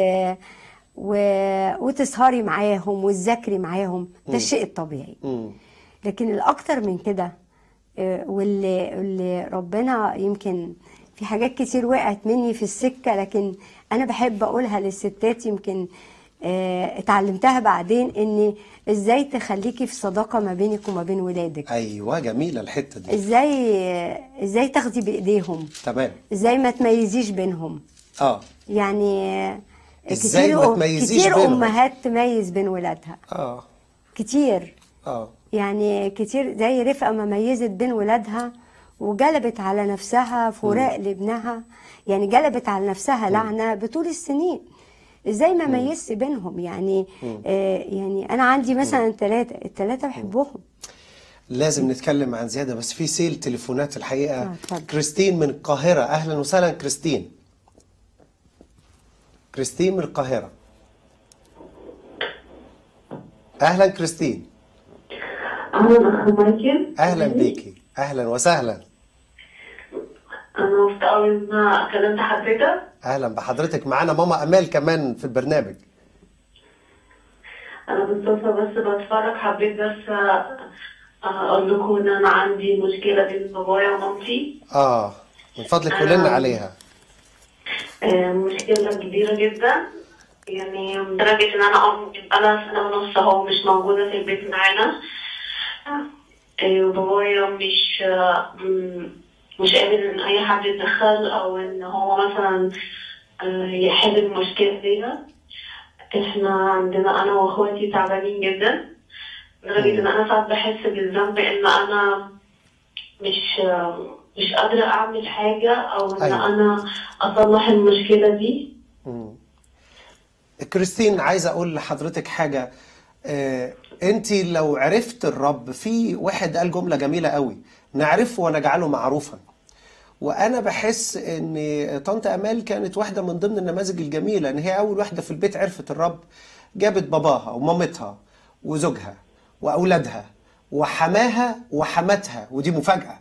وتسهري معاهم وتذاكري معاهم، ده الشيء الطبيعي. لكن الأكتر من كده واللي ربنا يمكن في حاجات كتير وقعت مني في السكة، لكن أنا بحب أقولها للستات، يمكن اتعلمتها بعدين، إن إزاي تخليكي في صداقة ما بينك وما بين ولادك. أيوة جميلة الحتة دي. إزاي تاخدي بإيديهم. تمام. إزاي ما تميزيش بينهم. يعني إزاي ما تميزيش كتير بينهم. أمهات تميز بين ولادها. كتير. يعني كتير زي رفقة ما ميزت بين ولادها وجلبت على نفسها فراق لابنها، يعني جلبت على نفسها لعنة بطول السنين. ازاي ما ميزت بينهم؟ يعني يعني انا عندي مثلا الثلاثه بحبهم. لازم نتكلم عن زيادة، بس في سيل تليفونات الحقيقة. اتفضل. كريستين من القاهرة، أهلا وسهلا كريستين. كريستين من القاهرة، أهلا كريستين. أهلا أخ مايكل. أهلا بيكي، أهلا وسهلا. أنا مبسوطة أوي إن أنا كلمت حضرتك. أهلا بحضرتك، معانا ماما أمال كمان في البرنامج. أنا بالصدفة بس بتفرج، حبيت بس أقول لكم إن أنا عندي مشكلة بين بابايا ومامتي. من فضلك قولي لنا عليها. مشكلة كبيرة جدا، يعني لدرجة إن أنا أمي بقالها سنة ونص أهو مش موجودة في البيت معانا. وبابايا مش قادر إن أي حد يتدخل أو إن هو مثلا يحل المشكلة دي. إحنا عندنا أنا وأخواتي تعبانين جدا، لدرجة إن أنا ساعات بحس بالذنب إن أنا مش قادرة أعمل حاجة أو إن أنا أصلح المشكلة دي. كريستين، عايز أقول لحضرتك حاجة. أنت لو عرفت الرب، في واحد قال جملة جميلة قوي: نعرفه ونجعله معروفا. وأنا بحس إن طنط أمال كانت واحدة من ضمن النماذج الجميلة، إن هي أول واحدة في البيت عرفت الرب. جابت باباها ومامتها وزوجها وأولادها وحماها وحماتها، ودي مفاجأة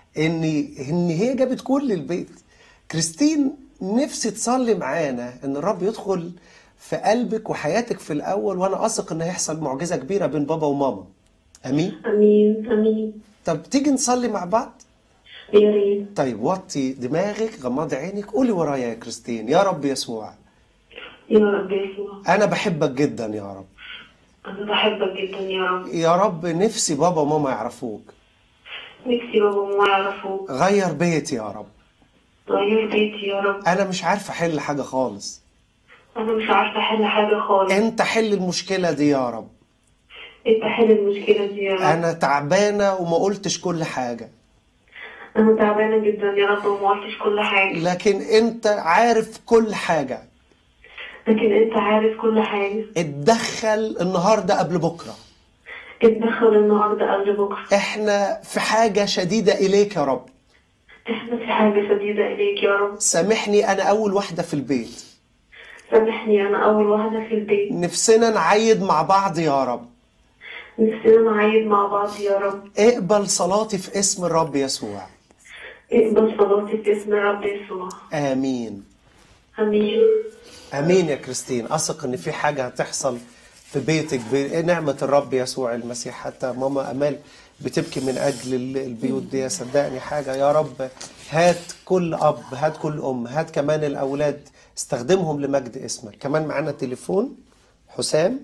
إن هي جابت كل البيت. كريستين، نفسي تصلي معانا إن الرب يدخل في قلبك وحياتك في الأول، وأنا أثق إن هيحصل معجزة كبيرة بين بابا وماما. أمين؟ أمين أمين. طب تيجي نصلي مع بعض؟ يا ريت. طيب وطي دماغك، غمضي عينك، قولي ورايا يا كريستين: يا رب يسوع، يا رب يسوع، أنا بحبك جدا يا رب. أنا بحبك جدا يا رب. يا رب نفسي بابا وماما يعرفوك. نفسي بابا وماما يعرفوك. غير بيتي يا رب. غير بيتي يا رب. أنا مش عارفة أحل حاجة خالص. أنا مش عارفة أحل حاجة خالص. أنت حل المشكلة دي يا رب. أنت حل المشكلة دي يا رب. أنا تعبانة وما قلتش كل حاجة. أنا تعبانة جدا يا رب وما قلتش كل حاجة. لكن أنت عارف كل حاجة. لكن أنت عارف كل حاجة. اتدخل النهاردة قبل بكرة. اتدخل النهاردة قبل بكرة. احنا في حاجة شديدة إليك يا رب. احنا في حاجة شديدة إليك يا رب. سامحني، أنا أول واحدة في البيت. سامحني، أنا أول واحدة في البيت. نفسنا نعيد مع بعض يا رب. نفسنا نعيد مع بعض يا رب. اقبل صلاتي في اسم الرب يسوع. اقبل صلاتي في اسم الرب يسوع. آمين. آمين. امين يا كريستين. اثق ان في حاجه هتحصل في بيتك بنعمه الرب يسوع المسيح. حتى ماما امال بتبكي من اجل البيوت دي. صدقني حاجه يا رب، هات كل اب، هات كل ام، هات كمان الاولاد، استخدمهم لمجد اسمك. كمان معانا تليفون. حسام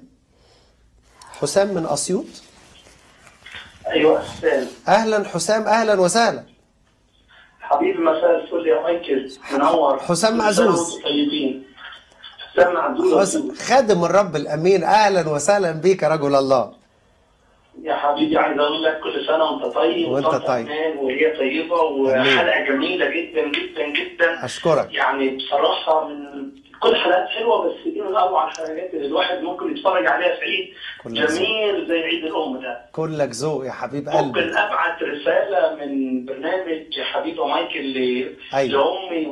من اسيوط. ايوه حسام. اهلا حسام، اهلا وسهلا حبيبي. مساء الفل يا مايكل، منور. حسام معزوز. طيبين. حسام معزوز. خادم الرب الامين، اهلا وسهلا بيك يا رجل الله. يا حبيبي، عايز اقول لك كل سنه وانت طيب. وانت طيب. وهي طيبه، وحلقه جميله جدا جدا جدا. اشكرك. يعني بصراحه من كل حلقات حلوه، بس دي من اروع الحلقات اللي الواحد ممكن يتفرج عليها في عيد جميل زي عيد الام ده. كلك ذوق يا حبيب قلبي. ممكن ابعت رساله من برنامج حبيبه مايكل لامي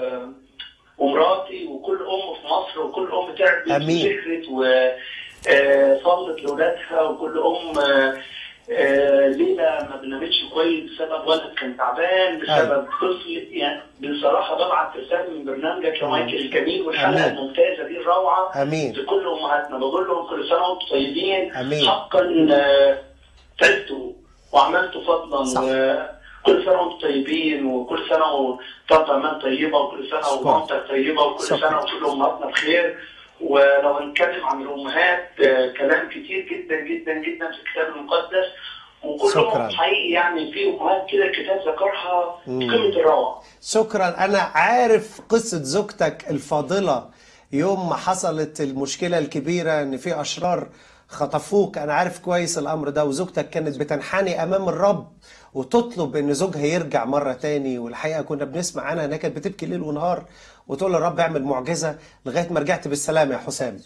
ومراتي وكل ام في مصر، وكل ام تعبت وسكرت وصلت لاولادها، وكل ام ليله ما بنامتش كويس بسبب ولد كان تعبان، بسبب طفل. يعني بصراحه ببعت رساله من برنامجك يا مايكل الجميل والحلقه الممتازه دي الروعه لكل امهاتنا. بقول لهم كل سنه وانتم طيبين. حقا تعبتوا وعملتوا فضلا. كل سنه وانتم طيبين، وكل سنه وطنط امان طيبه، وكل سنه ومامتك طيبه، وكل سنه وكل امهاتنا بخير. ولو هنتكلم عن الامهات كلام كتير جدا جدا جدا في الكتاب المقدس، وكلهم حقيقي يعني في امهات كده الكتاب ذكرها قمه الروعه. شكرا. انا عارف قصه زوجتك الفاضله يوم ما حصلت المشكله الكبيره ان في اشرار خطفوك، أنا عارف كويس الأمر ده، وزوجتك كانت بتنحني أمام الرب وتطلب إن زوجها يرجع مرة تاني، والحقيقة كنا بنسمع عنها إنها كانت بتبكي ليل ونهار وتقول للرب اعمل معجزة لغاية ما رجعت بالسلامة يا حسام.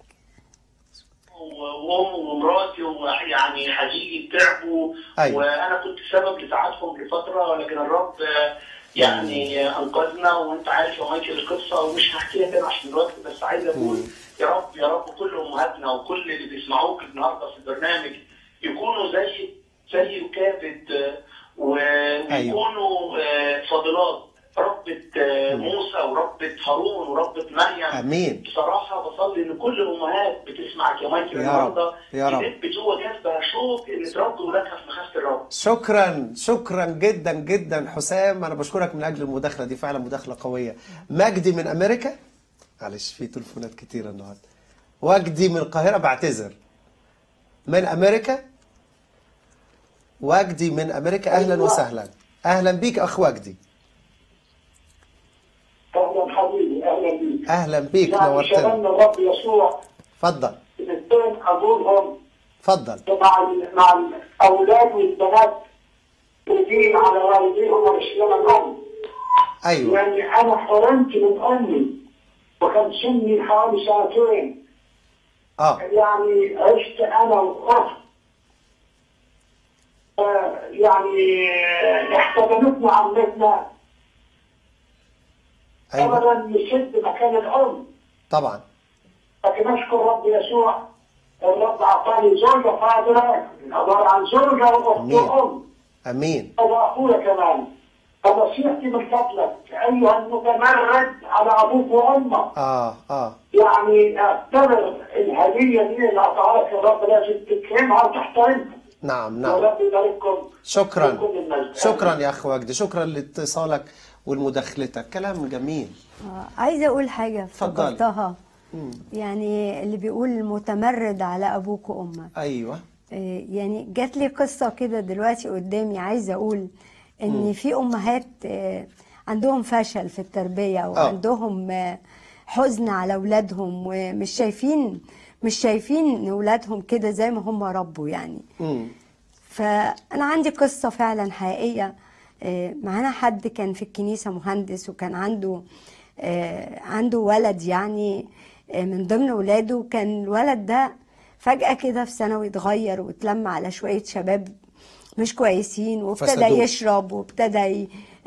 وامه ومراتي ويعني حقيقي تعبوا. أيوة. وانا كنت سبب لساعاتهم لفتره، ولكن الرب يعني انقذنا. وانت عارف يا مايكل القصه ومش هحكيها تاني عشان الوقت، بس عايز اقول يا رب يا رب كل امهاتنا وكل اللي بيسمعوك النهارده في البرنامج يكونوا زي وكابد ويكونوا فاضلات ربة موسى وربة هارون وربة مريم. امين. بصراحة بصلي ان كل الامهات بتسمعك يا مايكل النهارده تدب جوه جذبها شوق ان تربي ولادها في مخافة الرب. شكرا جدا جدا حسام، انا بشكرك من اجل المداخلة دي، فعلا مداخلة قوية. مجدي من امريكا، معلش في تليفونات كتيرة النهارده. وجدي من القاهرة، بعتذر. من امريكا، وجدي من امريكا، اهلا وسهلا. اهلا بيك اخ وجدي. اهلا حبيبي، اهلا بيك. اهلا بيك، نورتنا. شغلنا الرب يسوع. اتفضل. الاثنين ابوهم. اتفضل. مع الاولاد والبنات راجعين على والديهم ورسلنا الام. ايوه. يعني انا حرمت من امي وكان سني حوالي 2 سنين. يعني عشت انا واخت. يعني احتضنتنا عمتنا. أيوة. ابدا يسد مكان الام. طبعا. لكن اشكر رب يسوع، الرب اعطاني زوجه فاضله عباره عن زوجه واخت وام. امين. واخويا كمان. فنصيحتي من فضلك ايها المتمرد على ابوك وامك. يعني اعتبر الهديه دي اللي اعطاها لك الرب لازم تكرمها وتحترمها. نعم. ورب يبارككم. شكرا يا اخ وجدي، شكرا لاتصالك والمداخلتك، كلام جميل. عايزه اقول حاجه افتكرتها، يعني اللي بيقول متمرد على ابوك وامك. ايوه. يعني جات لي قصه كده دلوقتي قدامي، عايزه اقول ان في امهات عندهم فشل في التربيه وعندهم حزن على اولادهم، ومش شايفين ان اولادهم كده زي ما هم ربوا يعني. فانا عندي قصه فعلا حقيقيه. معانا حد كان في الكنيسه مهندس، وكان عنده ولد يعني من ضمن ولاده. كان الولد ده فجاه كده في ثانوي اتغير واتلم على شويه شباب مش كويسين، وابتدى يشرب وابتدى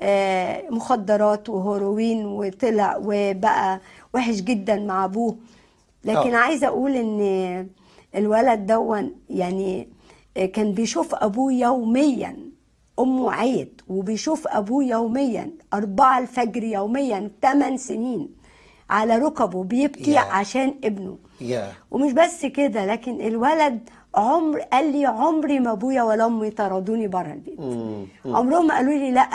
مخدرات وهيروين، وطلع وبقى وحش جدا مع ابوه. لكن عايزه اقول ان الولد دون يعني كان بيشوف ابوه يوميا. امه عيت وبيشوف ابوه يوميا 4 الفجر يوميا 8 سنين على ركبه بيبكي عشان ابنه. ومش بس كده، لكن الولد قال لي عمري ما ابويا ولا امي طردوني بره البيت. عمرهم ما قالوا لي لا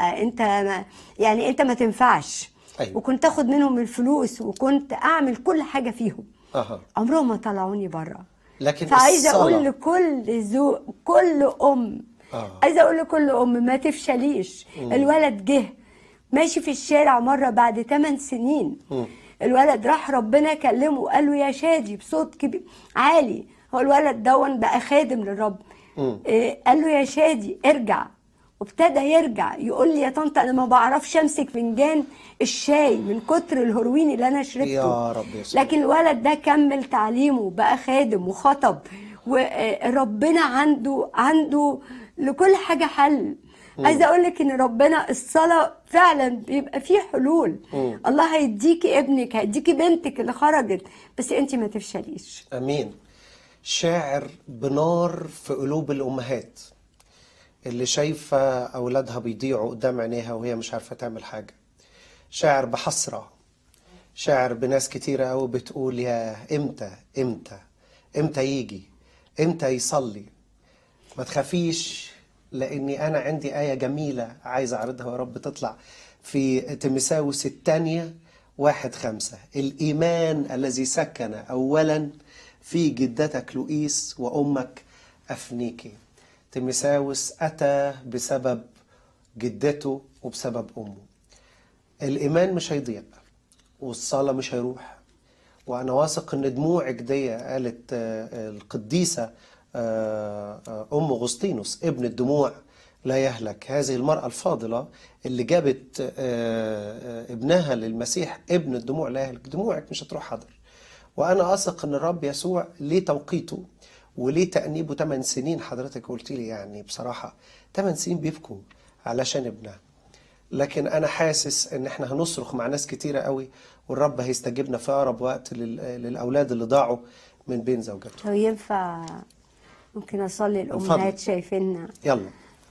انت ما تنفعش. أيوة. وكنت اخد منهم الفلوس وكنت اعمل كل حاجه فيهم. عمرهم ما طلعوني بره. لكن فعايزه اقول لكل كل ام عايزه اقول لكل ام ما تفشليش. الولد جه ماشي في الشارع مره بعد 8 سنين. الولد راح ربنا كلمه وقال له يا شادي بصوت كبير عالي. هو الولد دون بقى خادم للرب. قال له يا شادي ارجع، وابتدى يرجع. يقول لي يا طنط انا ما بعرفش امسك فنجان الشاي من كتر الهيروين اللي انا شربته. يا رب يسلم. لكن الولد ده كمل تعليمه بقى خادم وخطب، وربنا عنده لكل حاجه حل. عايزه اقول لك ان ربنا الصلاه فعلا بيبقى فيه حلول. الله هيديكي ابنك، هيديكي بنتك اللي خرجت، بس انت ما تفشليش. امين. شاعر بنار في قلوب الامهات اللي شايفه اولادها بيضيعوا قدام عينيها وهي مش عارفه تعمل حاجه. شاعر بحسره، شاعر بناس كتيره قوي بتقول يا امتى يجي، امتى يصلي. ما تخافيش، لاني انا عندي آية جميلة عايز اعرضها يا رب تطلع في تيموثاوس 2:1-5. الإيمان الذي سكن أولا في جدتك لؤيس وأمك أفنيكي. تيموثاوس أتى بسبب جدته وبسبب أمه. الإيمان مش هيضيع، والصلاة مش هيروح، وأنا واثق إن دموعك دي قالت القديسة أم أغسطينوس ابن الدموع لا يهلك، هذه المرأة الفاضلة اللي جابت ابنها للمسيح ابن الدموع لا يهلك، دموعك مش هتروح حضر. وأنا أثق إن الرب يسوع ليه توقيته وليه تأنيبه 8 سنين. حضرتك قلت لي يعني بصراحة 8 سنين بيبكوا علشان ابنها، لكن أنا حاسس إن إحنا هنصرخ مع ناس كتيرة قوي، والرب هيستجيبنا في أقرب وقت للأولاد اللي ضاعوا من بين زوجاتهم. لو ينفع ممكن أصلي الأمهات شايفيننا؟ يلا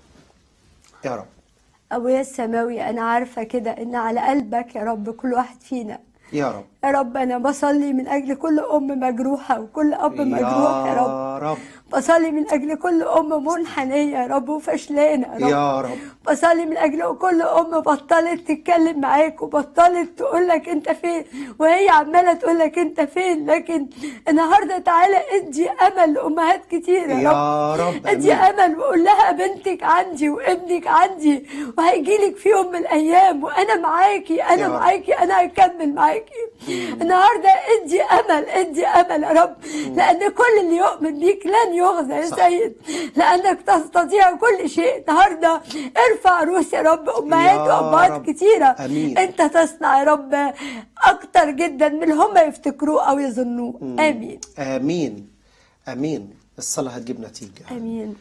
يا رب. أبويا السماوي، أنا عارفة كده إن على قلبك يا رب كل واحد فينا يا رب. يا رب أنا بصلي من أجل كل أم مجروحة وكل أب مجروح يا رب. بصلي من أجل كل أم منحنية يا رب وفشلانة يا رب. يا رب. بصلي من أجل كل أم بطلت تتكلم معاك وبطلت تقول لك أنت فين، وهي عمالة تقول لك أنت فين. لكن النهارده تعالى ادي أمل لأمهات كتير يا رب. ادي أمل وقول لها بنتك عندي وابنك عندي وهيجيلك في يوم من الأيام، وأنا معاكي، أنا معاكي، أنا هكمل معاكي. النهارده ادي أمل، ادي أمل يا رب، لأن كل اللي يؤمن بيك لن يخزى يا سيد، لأنك تستطيع كل شيء. النهارده ارفع روس يا رب أمهات وأبهات كتيرة. أمين. أنت تصنع يا رب أكتر جدا من اللي هم يفتكروه أو يظنوه. آمين آمين آمين. الصلاة هتجيب نتيجة. آمين.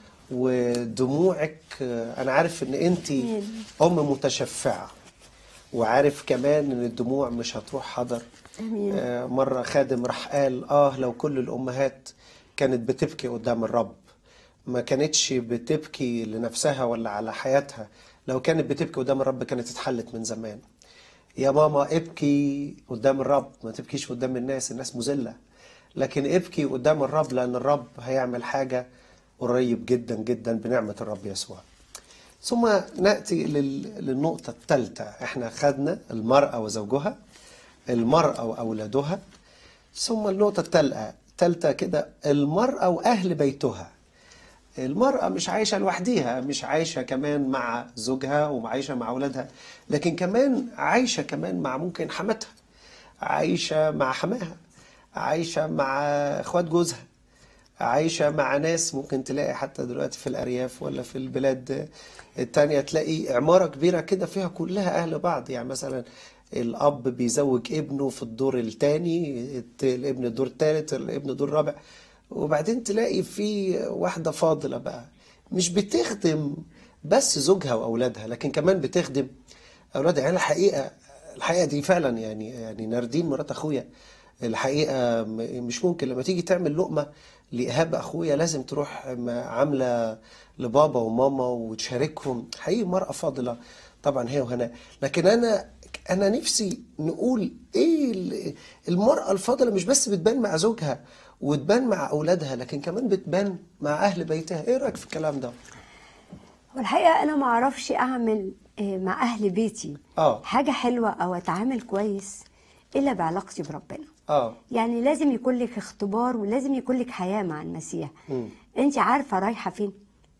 ودموعك أنا عارف إن أنت أم متشفعة، وعارف كمان إن الدموع مش هتروح حضر. آمين. مرة خادم راح قال لو كل الأمهات كانت بتبكي قدام الرب، ما كانتش بتبكي لنفسها ولا على حياتها، لو كانت بتبكي قدام الرب كانت اتحلت من زمان. يا ماما ابكي قدام الرب، ما تبكيش قدام الناس مذلة، لكن ابكي قدام الرب، لأن الرب هيعمل حاجة قريب جدا جدا بنعمة الرب يسوع. ثم نأتي للنقطة الثالثة. احنا خدنا المرأة وزوجها، المرأة وأولادها، ثم النقطة الثالثة كده المرأة وأهل بيتها. المرأة مش عايشة لوحديها، مش عايشة كمان مع زوجها وعايشة مع أولادها، لكن كمان عايشة كمان مع ممكن حماتها، عايشة مع حماها، عايشة مع اخوات جوزها، عايشة مع ناس ممكن تلاقي حتى دلوقتي في الأرياف ولا في البلاد التانية تلاقي عمارة كبيرة كده فيها كلها أهل بعض. يعني مثلا الأب بيزوج ابنه في الدور الثاني، الابن الدور الثالث، الابن الدور الرابع، وبعدين تلاقي في واحدة فاضلة بقى مش بتخدم بس زوجها وأولادها، لكن كمان بتخدم أولادها. يعني الحقيقة دي فعلا يعني ناردين مرات أخويا، الحقيقة مش ممكن لما تيجي تعمل لقمة لإيهاب أخويا لازم تروح عاملة لبابا وماما وتشاركهم. حقيقي مرأة فاضلة طبعا هي وهنا. لكن أنا نفسي نقول إيه المرأة الفاضلة مش بس بتبان مع زوجها وتبان مع أولادها، لكن كمان بتبان مع أهل بيتها. إيه رأيك في الكلام ده؟ والحقيقة أنا ما أعرفش أعمل مع أهل بيتي حاجة حلوة أو أتعامل كويس إلا بعلاقتي بربنا. يعني لازم يكون لك اختبار ولازم يكون لك حياة مع المسيح. أنت عارفة رايحة فين؟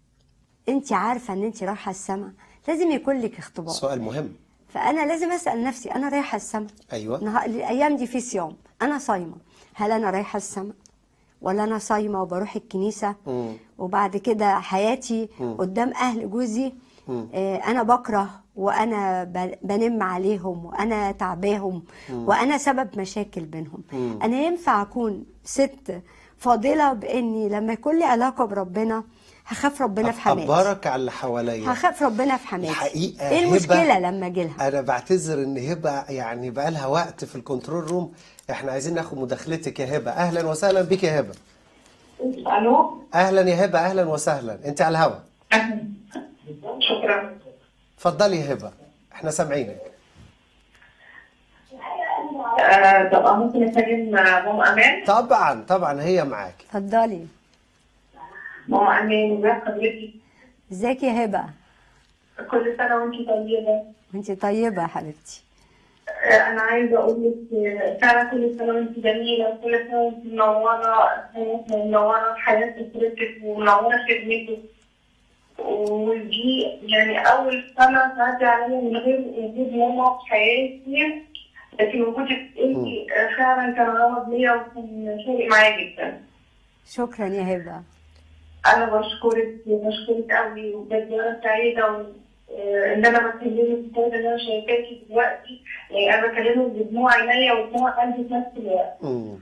أنت عارفة أن أنت رايحة السماء؟ لازم يكون لك اختبار. سؤال مهم. فأنا لازم أسأل نفسي، أنا رايحة السماء؟ أيوة. الأيام دي في صيام، أنا صايمة، هل أنا رايحة السماء؟ ولا أنا صايمة وبروح الكنيسة وبعد كده حياتي قدام أهل جوزي أنا بكره وأنا بنم عليهم وأنا تعباهم وأنا سبب مشاكل بينهم. أنا ينفع أكون ست فاضلة بإني لما يكون لي علاقة بربنا هخاف ربنا في حماتي، أبارك على اللي حواليا، هخاف ربنا في حماتي. الحقيقة إيه المشكلة لما أجيلها؟ أنا بعتذر إن هبة يعني بقى لها وقت في الكنترول روم، إحنا عايزين ناخد مداخلتك يا هبة. أهلا وسهلا بك يا هبة. ألو. أهلا يا هبة، أهلا وسهلا، أنت على الهوا. شكرا. اتفضلي يا هبة، إحنا سامعينك. طب ممكن أتكلم مع ماما أمان؟ طبعا هي معاك. اتفضلي. ماما أمان، ازي حضرتك؟ ازيك يا هبة؟ كل سنة وانت طيبة. وانت طيبة يا حبيبتي. أنا عايزة أقول لك فعلا كل سنة وانت جميلة، وكل سنة وانت منورة حياة أسرتك ومنورة خدمتك. ودي يعني أول سنة تعدي عليا من غير وجود ماما في حياتي، لكن وجودك انت فعلا كان عوض ليا وكان فارق معايا جدا. شكرا يا هبه. انا بشكرك قوي وبجد انا سعيده ان انا بكلمك كده ان انا شايفاكي دلوقتي، يعني انا بكلمك بدموع عينيا ودموع قلبي في نفس الوقت.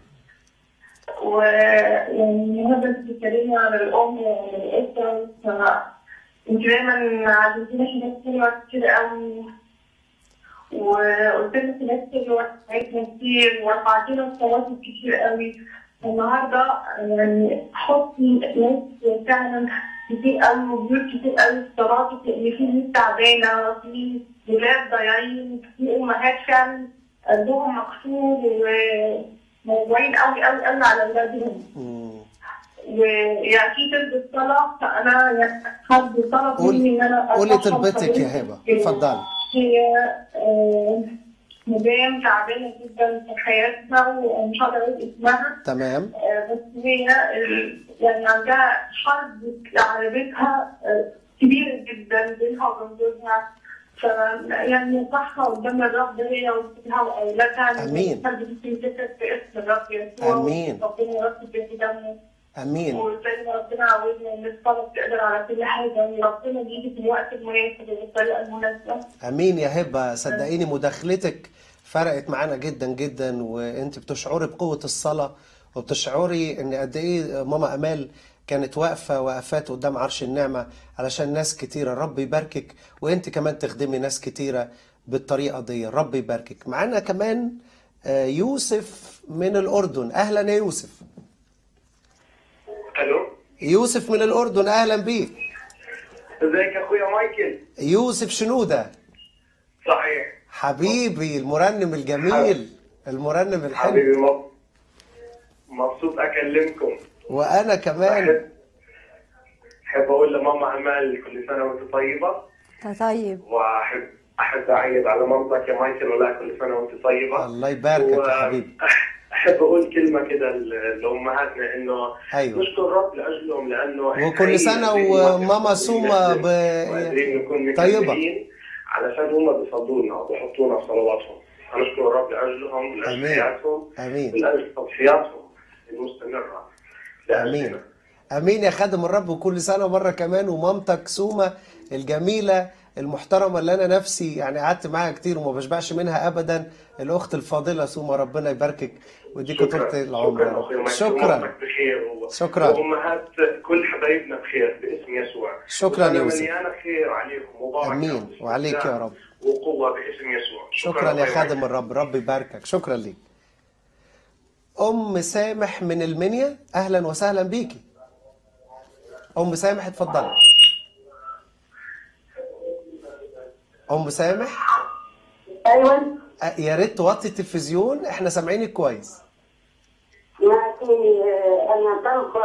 ويعني النهارده انت بتتكلمي عن الام وعن الاسره، فانت دايما علمتينا حاجات حلوه كتير قوي، وقلت لنا حاجات حلوه ساعدتنا كتير ورفعتينا الصلوات كتير قوي. النهارده يعني حطي ناس فعلا كتير قوي وبيوت كتير قوي في صلاتك، لان في ناس تعبانه، في ولاد ضايعين، في امهات فعلا قلبهم مكسور وموجوعين قوي قوي قوي على اولادهم. ويعني في طلب الصلاه، فانا يعني حد طلب مني ان انا قولي طلبتك يا هبه، اتفضلي. هي مدام تعبانه جدا في حياتها ومش هقدر اقول اسمها. تمام. بس هي يعني عندها حرب على بيتها كبيره جدا بينها وبين جوزها، يعني نصحها قدام الرب هي وزوجها واولادها. امين. حرب بتنتشر في اسم الرب يسوع. امين. ربنا يرتب في دمه. امين. وزي ما ربنا عاوزنا ان الصلاه تقدر على كل حاجه، وان ربنا بيجي في الوقت المناسب وبالطريقه المناسبه. امين يا هبه، صدقيني مداخلتك فرقت معانا جدا جدا، وانت بتشعري بقوه الصلاه وبتشعري ان قد ايه ماما امال كانت واقفه وقفات قدام عرش النعمه علشان ناس كتيره. الرب يباركك، وانت كمان تخدمي ناس كتيره بالطريقه دي. الرب يباركك. معانا كمان يوسف من الاردن. اهلا يا يوسف. الو. يوسف من الاردن، اهلا بيك. ازيك يا اخويا مايكل؟ يوسف شنودة. صحيح حبيبي المرنم الجميل، المرنم الحلو. حبيبي مبسوط اكلمكم. وانا كمان احب اقول لماما امال كل سنه وانت طيبه. طيب. واحب اعيد على مامتك يا مايكل، ولا كل سنه وانت طيبه. الله يباركك يا حبيبي. احب اقول كلمه كده لامهاتنا، انه أيوة. نشكر الرب لاجلهم، لانه وكل سنه وماما سومه طيبه، علشان هم بيصلوا لنا وبيحطونا في صلواتهم. نشكر الرب لاجلهم، لاجل حياتهم، لاجل توصياتهم المستمره. امين. امين يا خادم الرب. وكل سنه مره كمان ومامتك سومه الجميله المحترمه اللي انا نفسي يعني قعدت معاها كتير وما بشبعش منها ابدا، الاخت الفاضله سومه. ربنا يباركك ويديك طول العمر. شكرا. شكرا. وامهات كل حبايبنا بخير باسم يسوع. شكرا يوسف. مليانه خير عليكم وبركه. امين وعليك يا رب. وقوه باسم يسوع. شكرا يا خادم الرب، رب يباركك. شكرا ليك. ام سامح من المنيا، اهلا وسهلا بيكي. ام سامح اتفضلي. ام سامح. ايوه. يا ريت توطي التلفزيون، احنا سامعينك كويس. ماشي. انا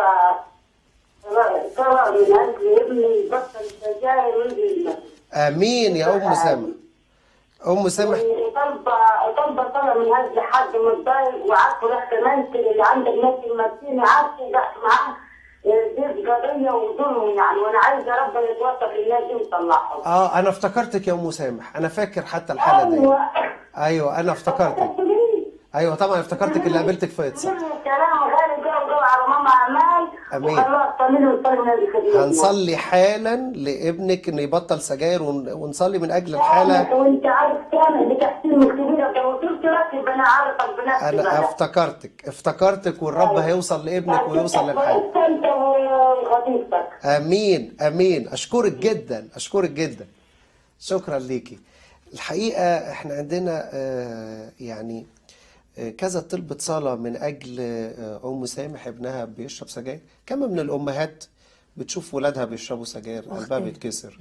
طلع من اجل ابني يبطل السجاير ويجي. امين يا ام سامح. ام سامح طالبه طلب من اجل حد متضايق، وعارفه رحت منزل اللي عند الناس المسكين، عارفه رحت معاه دي قضيه وظلم يعني، وانا عايزه ربنا يتوفق للناس دي ويطلعهم. انا افتكرتك يا ام سامح، انا فاكر حتى الحاله دي. ايوه انا افتكرتك. ايوه طبعا افتكرتك اللي قابلتك في اتصال. كلام غالي جو على ماما امال. امين. هنصلي حالا لابنك انه يبطل سجاير، ونصلي من اجل الحاله. وانت عارف كامل بتحسين كبيره، لو قلت لك انا عارفك بنفسي. انا افتكرتك والرب هيوصل لابنك ويوصل للحاله. انت وخطيبتك. امين امين. اشكرك جدا، اشكرك جدا. شكرا ليكي. الحقيقه احنا عندنا يعني كذا طلبة صلاة من أجل أم سامح ابنها بيشرب سجاير. كم من الأمهات بتشوف ولادها بيشربوا سجاير قلبها بيتكسر.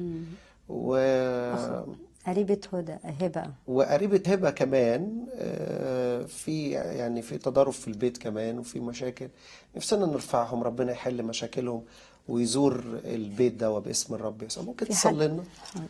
قريبة هبة. وقريبة هبة كمان في يعني في تضارب في البيت كمان وفي مشاكل. نفسنا نرفعهم، ربنا يحل مشاكلهم ويزور البيت ده وباسم الرب يسوع. ممكن تصلي لنا؟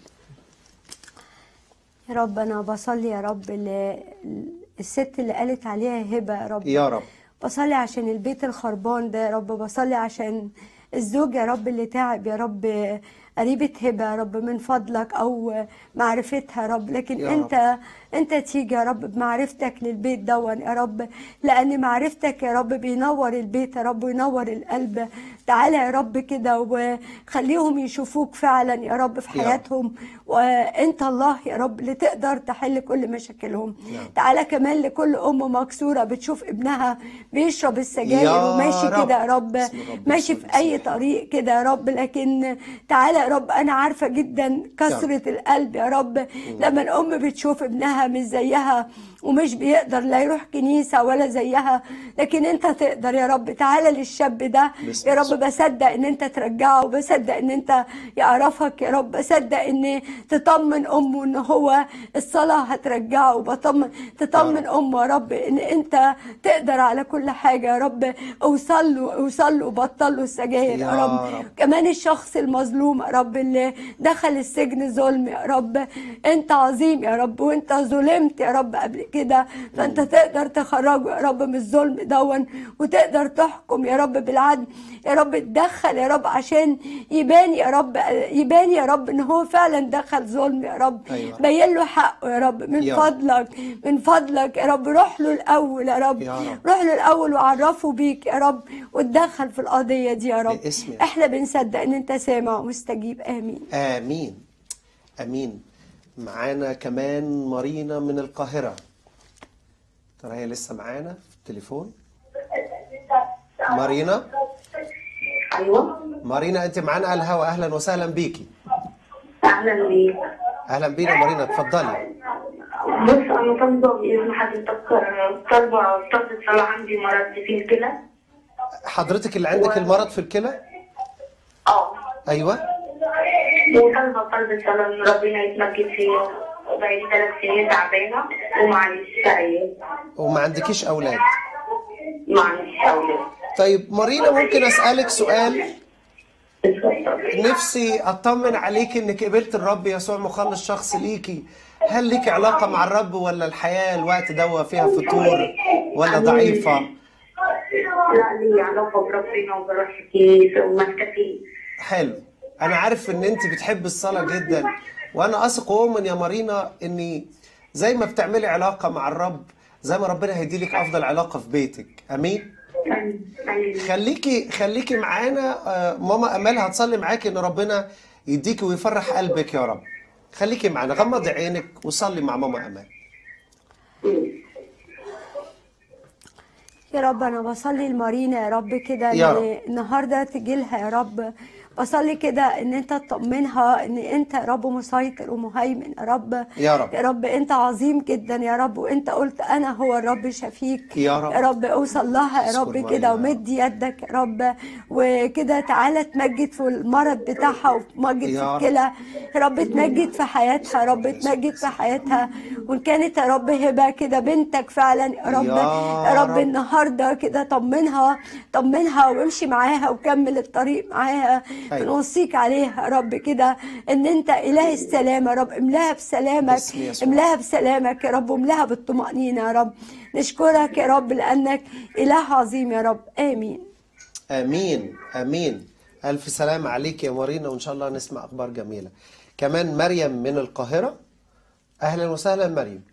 يا رب أنا بصلي يا رب الست اللي قالت عليها هبة يا رب. يا رب بصلي عشان البيت الخربان ده يا رب، بصلي عشان الزوج يا رب اللي تعب يا رب قريبة هبة يا رب من فضلك أو معرفتها يا رب، لكن يا أنت تيجي يا رب بمعرفتك للبيت دون يا رب، لأن معرفتك يا رب بينور البيت يا رب وينور القلب. تعالى يا رب كده وخليهم يشوفوك فعلا يا رب في حياتهم، وأنت الله يا رب اللي تقدر تحل كل مشاكلهم. تعالى كمان لكل أم مكسورة بتشوف ابنها بيشرب السجاير وماشي كده يا رب، ماشي في أي طريق كده يا رب، لكن تعالى يا رب أنا عارفة جدا كسرة القلب يا رب لما الأم بتشوف ابنها مش زيها ومش بيقدر لا يروح كنيسة ولا زيها، لكن انت تقدر يا رب. تعالى للشاب ده يا رب، بصدق ان انت ترجعه، وبصدق ان انت يعرفك يا رب، بصدق ان تطمن امه ان هو الصلاة هترجعه، تطمن امه يا رب ان انت تقدر على كل حاجة يا رب. اوصل له وبطل له السجاير يا رب. كمان الشخص المظلوم يا رب اللي دخل السجن ظلم يا رب، انت عظيم يا رب، وانت ظلمت يا رب قبل كده، فانت تقدر تخرجه يا رب من الظلم دون، وتقدر تحكم يا رب بالعدل يا رب. تدخل يا رب عشان يبان يا رب ان هو فعلا دخل ظلم يا رب. بين له حقه يا رب من فضلك يا رب. روح له الاول يا رب، روح له الاول وعرفه بيك يا رب، وتدخل في القضيه دي يا رب. احنا بنصدق ان انت سامع ومستجيب. امين امين امين. معانا كمان مارينا من القاهرة، ترى هي لسه معانا في التليفون. مارينا. ايوه مارينا انت معانا على الهواء، اهلا وسهلا بيكي. اهلا بيك. اهلا بينا مارينا، اتفضلي. بص انا طالبه باذن حضرتك، طالبه صلاة، عندي مرض في الكلى. حضرتك اللي عندك المرض في الكلى؟ ايوه. وطالبه صلاة ان ربنا يتمجد فيا، بقالي 3 سنين تعبانه ومعليش سعيد. وما عندكيش اولاد؟ ما عنديش اولاد. طيب مارينا، ممكن اسالك سؤال؟ نفسي اطمن عليك انك قبلت الرب يسوع مخلص شخص ليكي. هل ليك علاقه مع الرب، ولا الحياه الوقت ده فيها فتور ولا ضعيفه؟ لا، لي علاقه بربنا وبروح الكنيسه وماسكه فيه. حلو. انا عارف ان انت بتحب الصلاه جدا، وانا اثق واؤمن يا مارينا ان زي ما بتعملي علاقه مع الرب، زي ما ربنا هيديلك افضل علاقه في بيتك. امين. خليكي معانا. ماما امال هتصلي معاكي ان ربنا يديكي ويفرح قلبك يا رب. خليكي معانا، غمضي عينك وصلي مع ماما امال. يا رب انا بصلي لمارينا يا رب كده النهارده تجي لها يا رب. بصلي كده ان انت تطمنها ان انت يا رب مسيطر ومهيمن يا رب. يا رب يا رب انت عظيم جدا يا رب، وانت قلت انا هو الرب شفيك يا رب. يا رب اوصل لها يا رب كده، ومد يدك يا رب، وكده تعالى تمجد في المرض بتاعها وتمجد في الكلى يا رب. تمجد في حياتها يا رب، تمجد في حياتها. وان كانت يا رب هبه كده بنتك فعلا يا رب، يا رب النهارده كده طمنها وامشي معاها وكمل الطريق معاها. بنوصيك عليها يا رب كده ان انت اله السلام يا رب. املاها بسلامك، املاها بسلامك يا رب، واملاها بالطمأنينة يا رب. نشكرك يا رب لانك اله عظيم يا رب. امين امين امين. الف سلام عليك يا مارينا، وان شاء الله نسمع اخبار جميله. كمان مريم من القاهره، اهلا وسهلا مريم.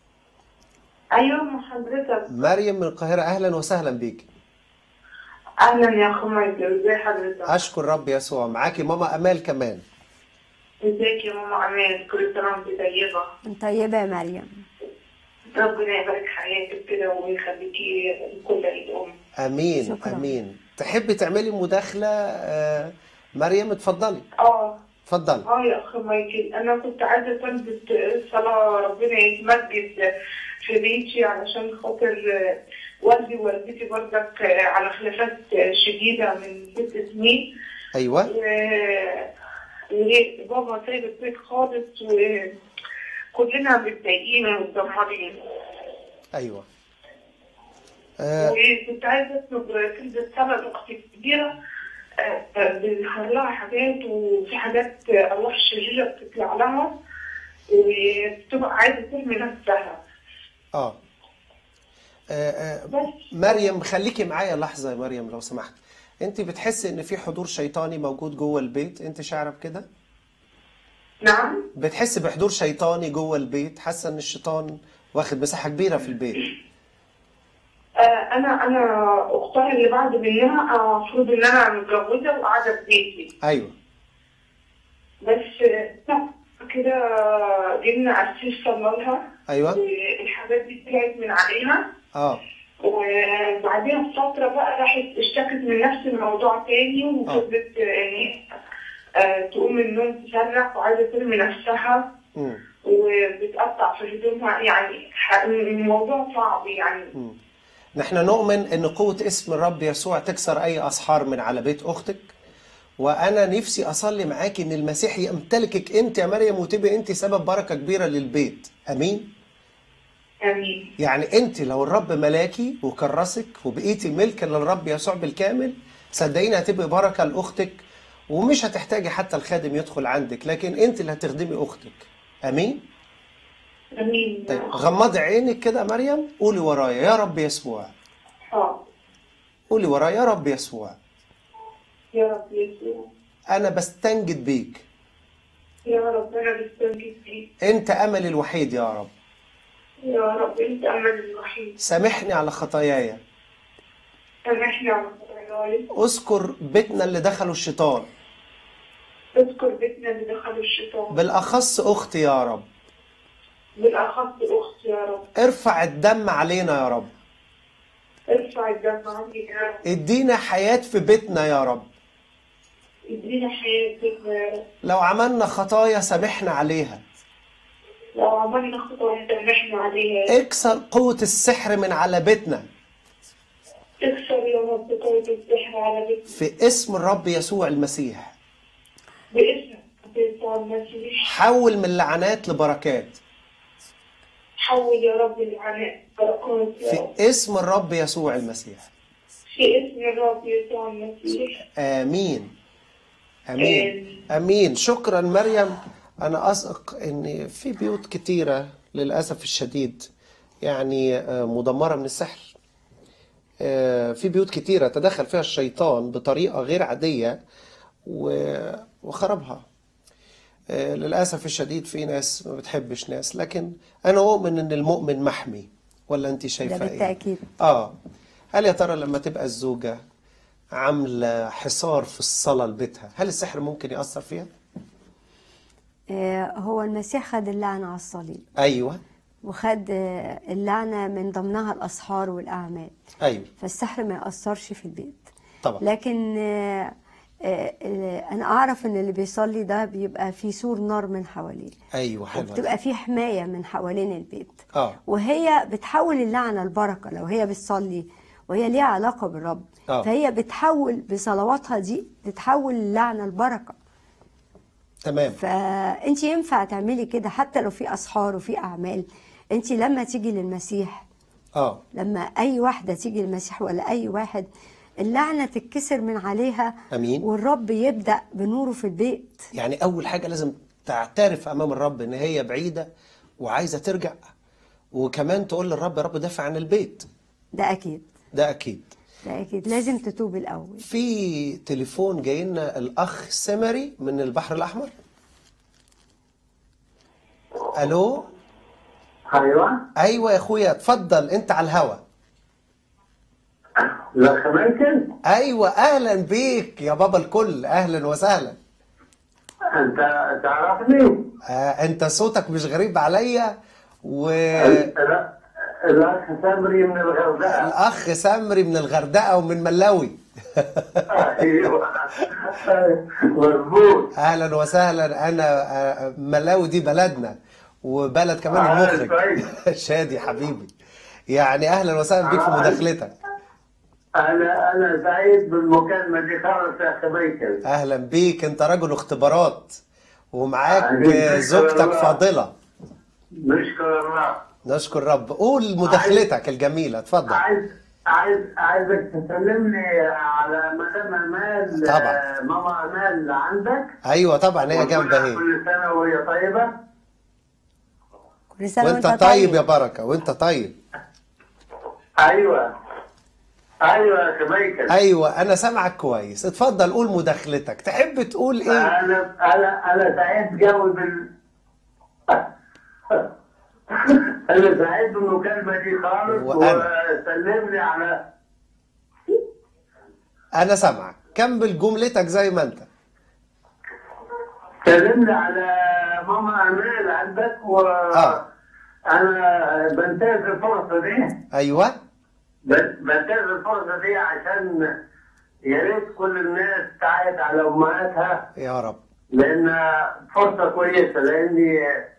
ايوه حضرتك. مريم من القاهره، اهلا وسهلا بيك. اهلا يا اخو مايكل، ازي حضرتك؟ اشكر رب يسوع. معاكي ماما امال كمان. ازيك يا ماما امال؟ كل سنه وانت طيبه. طيبه يا مريم. ربنا يبارك حياتك كده ويخليكي لكل الام. امين. شكرا. امين. تحبي تعملي مداخله مريم؟ اتفضلي. اتفضلي. يا اخو مايكل، انا كنت عايزه طلبة صلاه ربنا يتمجد في بيتي علشان خاطر والدي ووالدتي برضك على خلافات شديدة من 6 سنين. أيوة. بابا سايب البيت خالص وكلنا متضايقين ومتدمرين. أيوة. وكنت عايزة أطلب كلمة صلاة لأختي الكبيرة، بيظهر لها حاجات، وفي حاجات أرواح شريرة بتطلع لها وبتبقى عايزة ترمي نفسها. مريم خليكي معايا لحظة يا مريم لو سمحت. انت بتحسي ان في حضور شيطاني موجود جوه البيت؟ انت شاعره بكده؟ نعم. بتحسي بحضور شيطاني جوه البيت؟ حاسه ان الشيطان واخد مساحه كبيره في البيت؟ انا اختها اللي بعد منها المفروض ان انا متجوزه وقاعده في بيتي. ايوه. بس كده جبنا قسيس صلى لها. ايوه. الحاجات دي طلعت من عليها. وبعدين فتره بقى راحت اشتكت من نفس الموضوع تاني وفضلت يعني تقوم من النوم تصرخ وعايزه ترمي نفسها. وبتقطع في هدومها، يعني الموضوع صعب يعني. نحن نؤمن ان قوة اسم الرب يسوع تكسر اي اسحار من على بيت اختك، وانا نفسي اصلي معاكي ان المسيح يمتلكك انت يا مريم وتبقي انت سبب بركة كبيرة للبيت. امين. امين. يعني انت لو الرب ملاكي وكرسك وبقيتي ملكا للرب يسوع بالكامل، صدقيني هتبقي بركة لاختك، ومش هتحتاجي حتى الخادم يدخل عندك، لكن انت اللي هتخدمي اختك. امين. امين. طيب غمضي عينك كده يا مريم، قولي ورايا يا رب يسوع. قولي ورايا يا رب يسوع. يا رب يسوع. انا بستنجد بيك. يا رب انا بستنجد بيك. انت املي الوحيد يا رب. يا رب انت املي الوحيد. سامحني على خطاياي. سامحني على خطاياي. اذكر بيتنا اللي دخله الشيطان. اذكر بيتنا اللي دخله الشيطان. بالاخص اختي يا رب. بالاخص اختي يا رب. ارفع الدم علينا يا رب. ارفع الدم علينا يا رب. ادينا حياة في بيتنا يا رب. ادينا حياة في بيتنا يا رب. لو عملنا خطايا سامحنا عليها. لو عملنا خطايا سامحنا عليها. اكسر قوة السحر من على بيتنا. اكسر يا رب قوة السحر على بيتنا. في اسم الرب يسوع المسيح. باسم يسوع المسيح. حول من لعنات لبركات. حول يا رب اللعنات بركات يا رب. في اسم الرب يسوع المسيح. في اسم الرب يسوع المسيح. آمين. آمين. آمين. شكرا مريم. أنا أثق إن في بيوت كتيرة للأسف الشديد يعني مدمرة من السحر. في بيوت كتيرة تدخل فيها الشيطان بطريقة غير عادية وخربها. للأسف الشديد في ناس ما بتحبش ناس، لكن أنا أؤمن إن المؤمن محمي. ولا أنت شايفة إيه؟ ده بالتأكيد. هل يا ترى لما تبقى الزوجة عاملة حصار في الصلاة لبيتها، هل السحر ممكن يأثر فيها؟ هو المسيح خد اللعنة على الصليب. أيوة. وخد اللعنة من ضمنها الأسحار والأعمال. أيوة. فالسحر ما يأثرش في البيت طبعا. لكن أنا أعرف إن اللي بيصلي ده بيبقى في سور نار من حواليه. أيوة حلوة. بتبقى في حماية من حوالين البيت. وهي بتحول اللعنة البركة لو هي بتصلي وهي ليها علاقة بالرب. فهي بتحول بصلواتها دي بتحول اللعنة البركة. تمام. فأنت ينفع تعملي كده حتى لو في أسحار وفي أعمال. أنت لما تيجي للمسيح لما أي واحدة تيجي للمسيح ولا أي واحد، اللعنة تتكسر من عليها. أمين. والرب يبدأ بنوره في البيت. يعني أول حاجة لازم تعترف أمام الرب إن هي بعيدة وعايزة ترجع، وكمان تقول للرب يا رب دافع عن البيت. ده أكيد. ده أكيد. ده أكيد لازم تتوب الأول. في تليفون جاي لنا الأخ سمري من البحر الأحمر. ألو. أيوة يا أخويا اتفضل، أنت على الهوا. الأخ ممكن؟ أيوة أهلا بيك يا بابا الكل، أهلا وسهلا. أنت تعرفني؟ أنت صوتك مش غريب عليا الأخ سمري من الغردقة. الأخ سمري من الغردقة ومن ملاوي. أيوة مظبوط. أهلا وسهلا. أنا ملاوي دي بلدنا وبلد كمان المخرج شادي حبيبي. يعني أهلا وسهلا بيك في مداخلتك. أنا سعيد بالمكالمة دي خالص يا أخي ميكل. أهلا بيك. أنت رجل اختبارات ومعاك زوجتك فاضلة. نشكر الله. نشكر رب. قول مداخلتك الجميلة، اتفضل. عايزك تسلمني على مدام امال. طبعا. ماما امال عندك؟ ايوه طبعا هي جنب اهي. كل سنه وهي طيبه. كل سنه وانت طيب يا بركه. وانت طيب. ايوه. ايوه يا كميكل. ايوه انا سامعك كويس، اتفضل قول مداخلتك، تحب تقول ايه؟ انا سعيد قوي انا سعيد بالمكالمه دي خالص، وسلم لي على. انا سامعك، كمل جملتك زي ما انت. سلم لي على ماما امال عندك، انا بنتهز الفرصه دي. ايوه بنتهز الفرصه دي عشان يا ريت كل الناس تعايد على امهاتها يا رب، لانها فرصه كويسه، لاني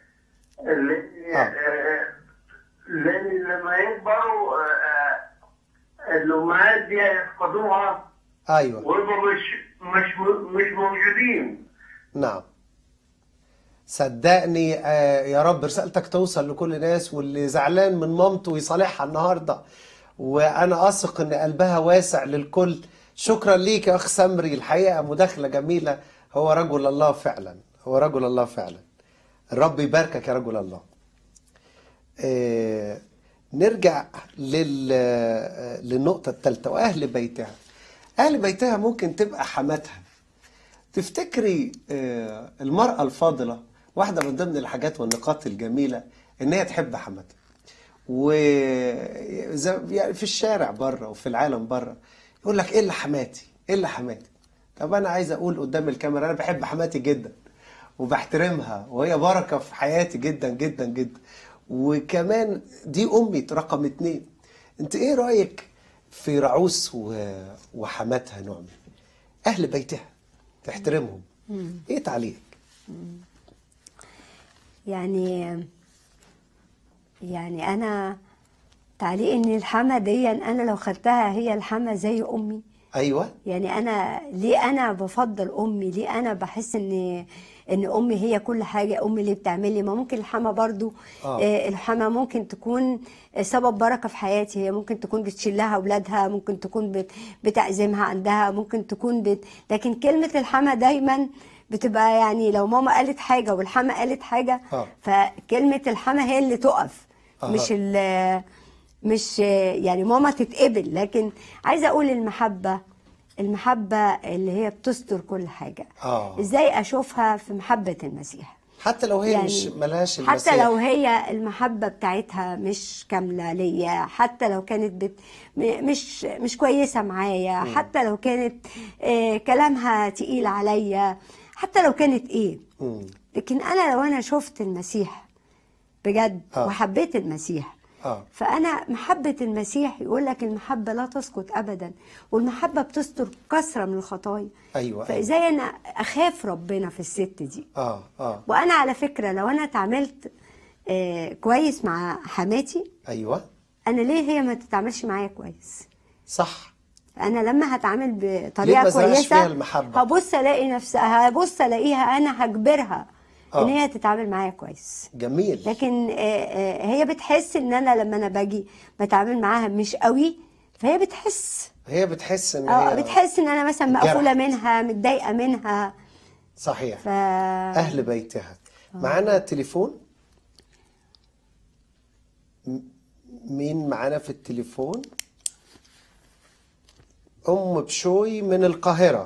لما يكبروا الامهات دي هيفقدوها. ايوه ويبقوا مش موجودين. نعم صدقني يا رب رسالتك توصل لكل الناس، واللي زعلان من مامته يصالحها النهارده، وانا اثق ان قلبها واسع للكل. شكرا ليك يا اخ سمري، الحقيقه مداخله جميله. هو رجل الله فعلا، هو رجل الله فعلا. الرب يباركك يا رجل الله. نرجع للنقطه الثالثه، واهل بيتها. اهل بيتها ممكن تبقى حماتها. تفتكري المرأة الفاضلة واحدة من ضمن الحاجات والنقاط الجميلة ان هي تحب حماتها، يعني في الشارع بره وفي العالم بره يقول لك ايه اللي حماتي، ايه اللي حماتي. طب انا عايز اقول قدام الكاميرا انا بحب حماتي جدا وبحترمها، وهي بركة في حياتي جدا جدا جدا، وكمان دي امي رقم 2. انت ايه رأيك في رعوس وحماتها نعمة، اهل بيتها تحترمهم؟ ايه تعليقك؟ يعني انا تعليق ان الحما دي انا لو خدتها هي الحما زي امي. ايوه يعني انا ليه انا بفضل امي، ليه انا بحس ان امي هي كل حاجه، امي اللي بتعمل لي. ما ممكن الحما برضو الحما ممكن تكون سبب بركه في حياتي، هي ممكن تكون بتشيلها اولادها، ممكن تكون بتعزمها عندها، ممكن تكون لكن كلمه الحما دايما بتبقى يعني لو ماما قالت حاجه والحما قالت حاجه فكلمه الحما هي اللي تقف، مش يعني ماما تتقبل. لكن عايزه اقول المحبه اللي هي بتستر كل حاجه. ازاي اشوفها في محبه المسيح، حتى لو هي يعني مش ملهاش المسيح، حتى لو هي المحبه بتاعتها مش كامله ليا، حتى لو كانت مش كويسه معايا، حتى لو كانت كلامها تقيل عليا، حتى لو كانت ايه. لكن انا لو انا شفت المسيح بجد وحبيت المسيح، فأنا محبة المسيح يقول لك المحبة لا تسقط أبدا، والمحبة بتستر كثرة من الخطايا. أيوة فإزاي أنا أخاف ربنا في الست دي. وأنا على فكرة لو أنا اتعاملت كويس مع حماتي، أيوة أنا ليه هي ما تتعاملش معايا كويس؟ صح. أنا لما هتعامل بطريقة كويسة هبص ألاقي نفسها، هبص ألاقيها أنا هجبرها ان هي تتعامل معايا كويس. جميل. لكن هي بتحس ان انا لما انا باجي بتعامل معاها مش قوي، فهي بتحس ان هي بتحس ان انا مثلا مقفوله منها، متضايقه منها. صحيح. اهل بيتها. معانا تليفون. مين معانا في التليفون؟ ام بشوي من القاهره.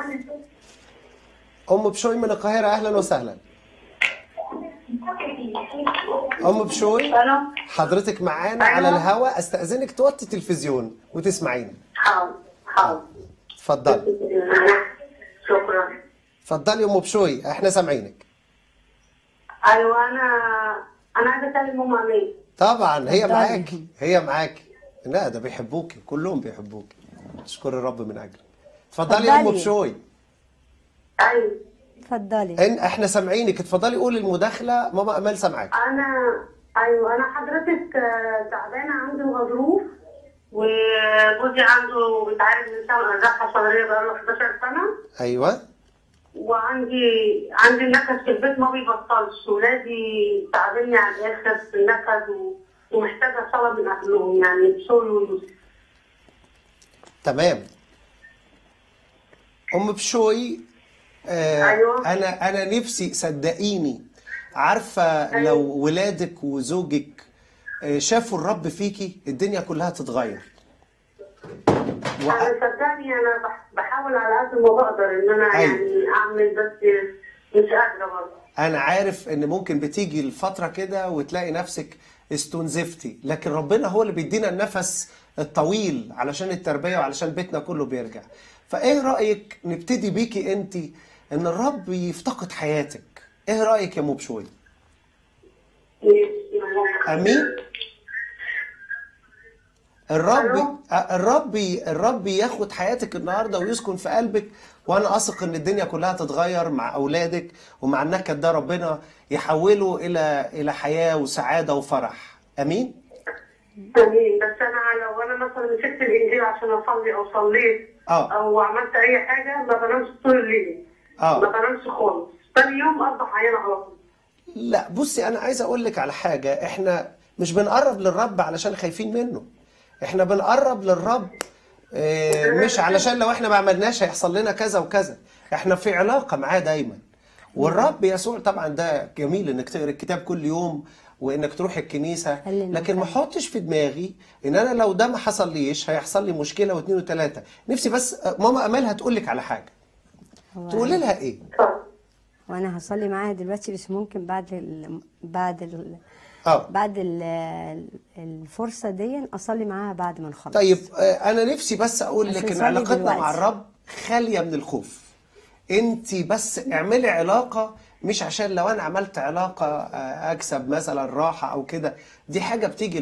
ام بشوي من القاهره، اهلا وسهلا. ام بشوي حضرتك معانا على الهواء، استاذنك توطي التلفزيون وتسمعيني. حاضر اتفضلي. شكرا. اتفضلي يا ام بشوي، احنا سامعينك. ايوه انا عايزه اكلم ماما امال. طبعا هي معاكي. لا ده بيحبوكي، كلهم بيحبوكي. اشكر الرب من اجلك. اتفضلي يا ام بشوي. ايوه اتفضلي. احنا سامعينك، اتفضلي قولي المداخله، ماما امال سامعاك. انا حضرتك تعبانه، عندي غضروف، وجوزي عنده بيتعالج من ذبحه صدريه بقاله 11 سنه. ايوه. وعندي النكد في البيت ما بيبطلش، ولادي تعبانين على الاخر في النكد، ومحتاجه صلاه من اهلهم يعني بشوي ويوسف. تمام. ام بشوي أيوة. انا نفسي صدقيني، عارفه أيوة. لو ولادك وزوجك شافوا الرب فيكي الدنيا كلها تتغير. انا صدقني انا بحاول على قد ما بقدر ان انا يعني اعمل، بس مش قادره برضه. انا عارف ان ممكن بتيجي الفتره كده وتلاقي نفسك استنزفتي، لكن ربنا هو اللي بيدينا النفس الطويل علشان التربيه وعلشان بيتنا كله بيرجع. فايه رايك نبتدي بيكي انت ان الرب يفتقد حياتك؟ ايه رايك يا مبشوي؟ امين. الرب ياخد حياتك النهارده ويسكن في قلبك، وانا اثق ان الدنيا كلها تتغير مع اولادك، ومع النكد ده ربنا يحوله الى حياه وسعاده وفرح. امين. امين. بس انا لو انا مثلا مسكت الانجيل عشان اصلي او صليت او عملت اي حاجه ما بنامش طول الليل. ما بنامش خالص، ثاني يوم اصبح عيان على طول. لا بصي، انا عايز اقول لك على حاجه، احنا مش بنقرب للرب علشان خايفين منه، احنا بنقرب للرب مش علشان لو احنا ما عملناش هيحصل لنا كذا وكذا، احنا في علاقه معاه دايما. والرب يسوع طبعا ده جميل انك تقرا الكتاب كل يوم وانك تروح الكنيسه، لكن ما احطش في دماغي ان انا لو ده ما حصليش هيحصل لي مشكله واثنين وثلاثه. نفسي بس ماما امال هتقول لك على حاجه، تقولي لها ايه؟ وانا هصلي معاها دلوقتي، بس ممكن بعد الفرصه دي اصلي معاها بعد ما نخلص. طيب انا نفسي بس اقول لك ان علاقتنا مع الرب خاليه من الخوف. انت بس اعملي علاقه، مش عشان لو انا عملت علاقه اكسب مثلا راحه او كده، دي حاجه بتيجي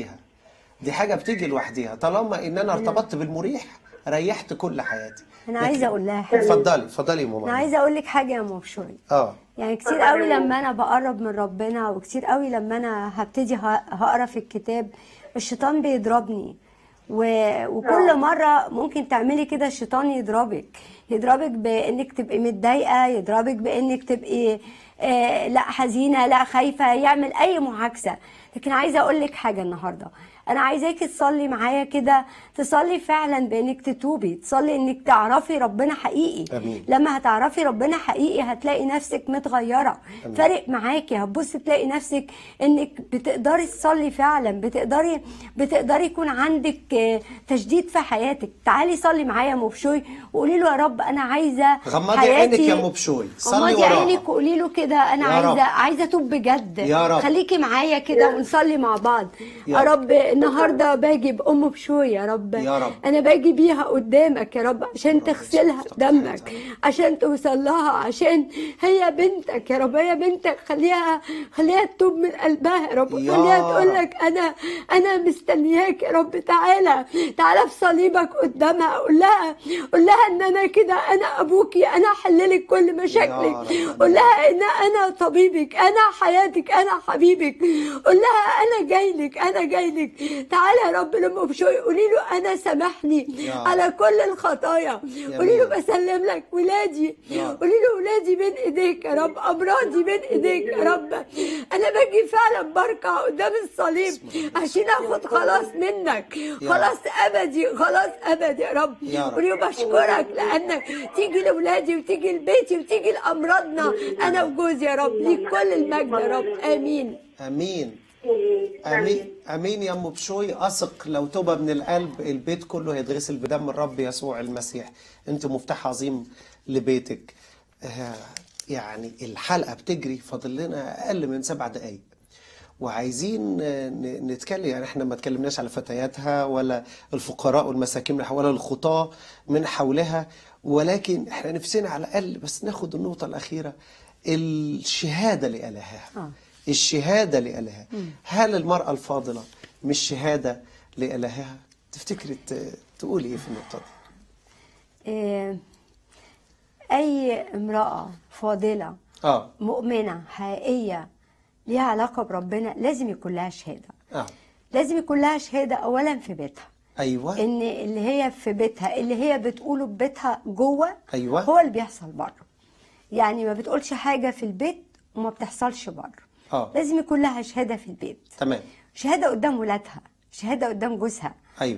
لوحديها، طالما ان انا ارتبطت بالمريح ريحت كل حياتي. انا عايزه اقول لها حاجه. اتفضلي يا ماما. انا عايزه اقول لك حاجه يا مبشوي. يعني كتير قوي لما انا بقرب من ربنا، وكتير قوي لما انا هبتدي هقرا في الكتاب، الشيطان بيضربني، وكل مره ممكن تعملي كده الشيطان يضربك بانك تبقي متضايقه، يضربك بانك تبقي لا حزينه، لا خايفه، يعمل اي معاكسه. لكن عايزه اقول لك حاجه النهارده، انا عايزاكي تصلي معايا كده، تصلي فعلا بانك تتوبي، تصلي انك تعرفي ربنا حقيقي. أمين. لما هتعرفي ربنا حقيقي هتلاقي نفسك متغيره. أمين. فارق معاكي، هتبصي تلاقي نفسك انك بتقدري تصلي فعلا، بتقدري يكون عندك تجديد في حياتك. تعالي صلي معايا يا مبشوي وقولي له يا رب انا عايزه غمضي عينك يا مبشوي، صلي وراها. غمضي عينك وقولي له كده انا عايزه اتوب بجد يا رب. خليكي معايا كده ونصلي مع بعض. يا رب النهارده باجي بام بشوي يا رب انا باجي بيها قدامك يا رب عشان تغسلها دمك، عشان توصل لها، عشان هي بنتك يا رب، هي بنتك، خليها تتوب من قلبها يا رب، خليها تقول لك انا مستنياك يا رب. تعالى في صليبك قدامها، قول لها ان انا كده، انا ابوكي، انا احللك كل مشاكلك، قول لها ان انا طبيبك، انا حياتك، انا حبيبك، قول لها انا جاي لك. تعالى يا رب لما بشوي قولي له انا سامحني على كل الخطايا، قولي له بسلم لك ولادي، قولي له ولادي بين ايديك يا رب، امراضي بين ايديك يا رب، انا باجي فعلا بركع قدام الصليب عشان اخد خلاص منك، خلاص ابدي يا رب. قولي له بشكرك لانك تيجي لاولادي وتيجي لبيتي وتيجي لامراضنا انا وجوزي يا رب، ليك كل المجد يا رب. امين امين امين يا ام بشوي. اثق لو توبه من القلب البيت كله هيتغسل بدم الرب يسوع المسيح. انت مفتاح عظيم لبيتك. يعني الحلقه بتجري، فاضل لنا اقل من 7 دقائق وعايزين نتكلم. يعني احنا ما اتكلمناش على فتياتها ولا الفقراء والمساكين ولا الخطاة من حولها، ولكن احنا نفسنا على الاقل بس ناخد النقطه الاخيره، الشهاده لإلهها. الشهاده لإلهها. هل المرأة الفاضلة مش شهاده لإلهها؟ تفتكري تقولي ايه في النقطه دي؟ اي امرأة فاضلة مؤمنة حقيقية ليها علاقة بربنا لازم يكون لها شهادة. لازم يكون لها شهادة اولا في بيتها. ايوه. ان اللي هي في بيتها، اللي هي بتقوله ببيتها جوه، ايوه، هو اللي بيحصل بره. يعني ما بتقولش حاجة في البيت وما بتحصلش بره. لازم يكون لها شهادة في البيت. تمام. شهادة قدام ولادها، شهادة قدام جوزها. ايوه.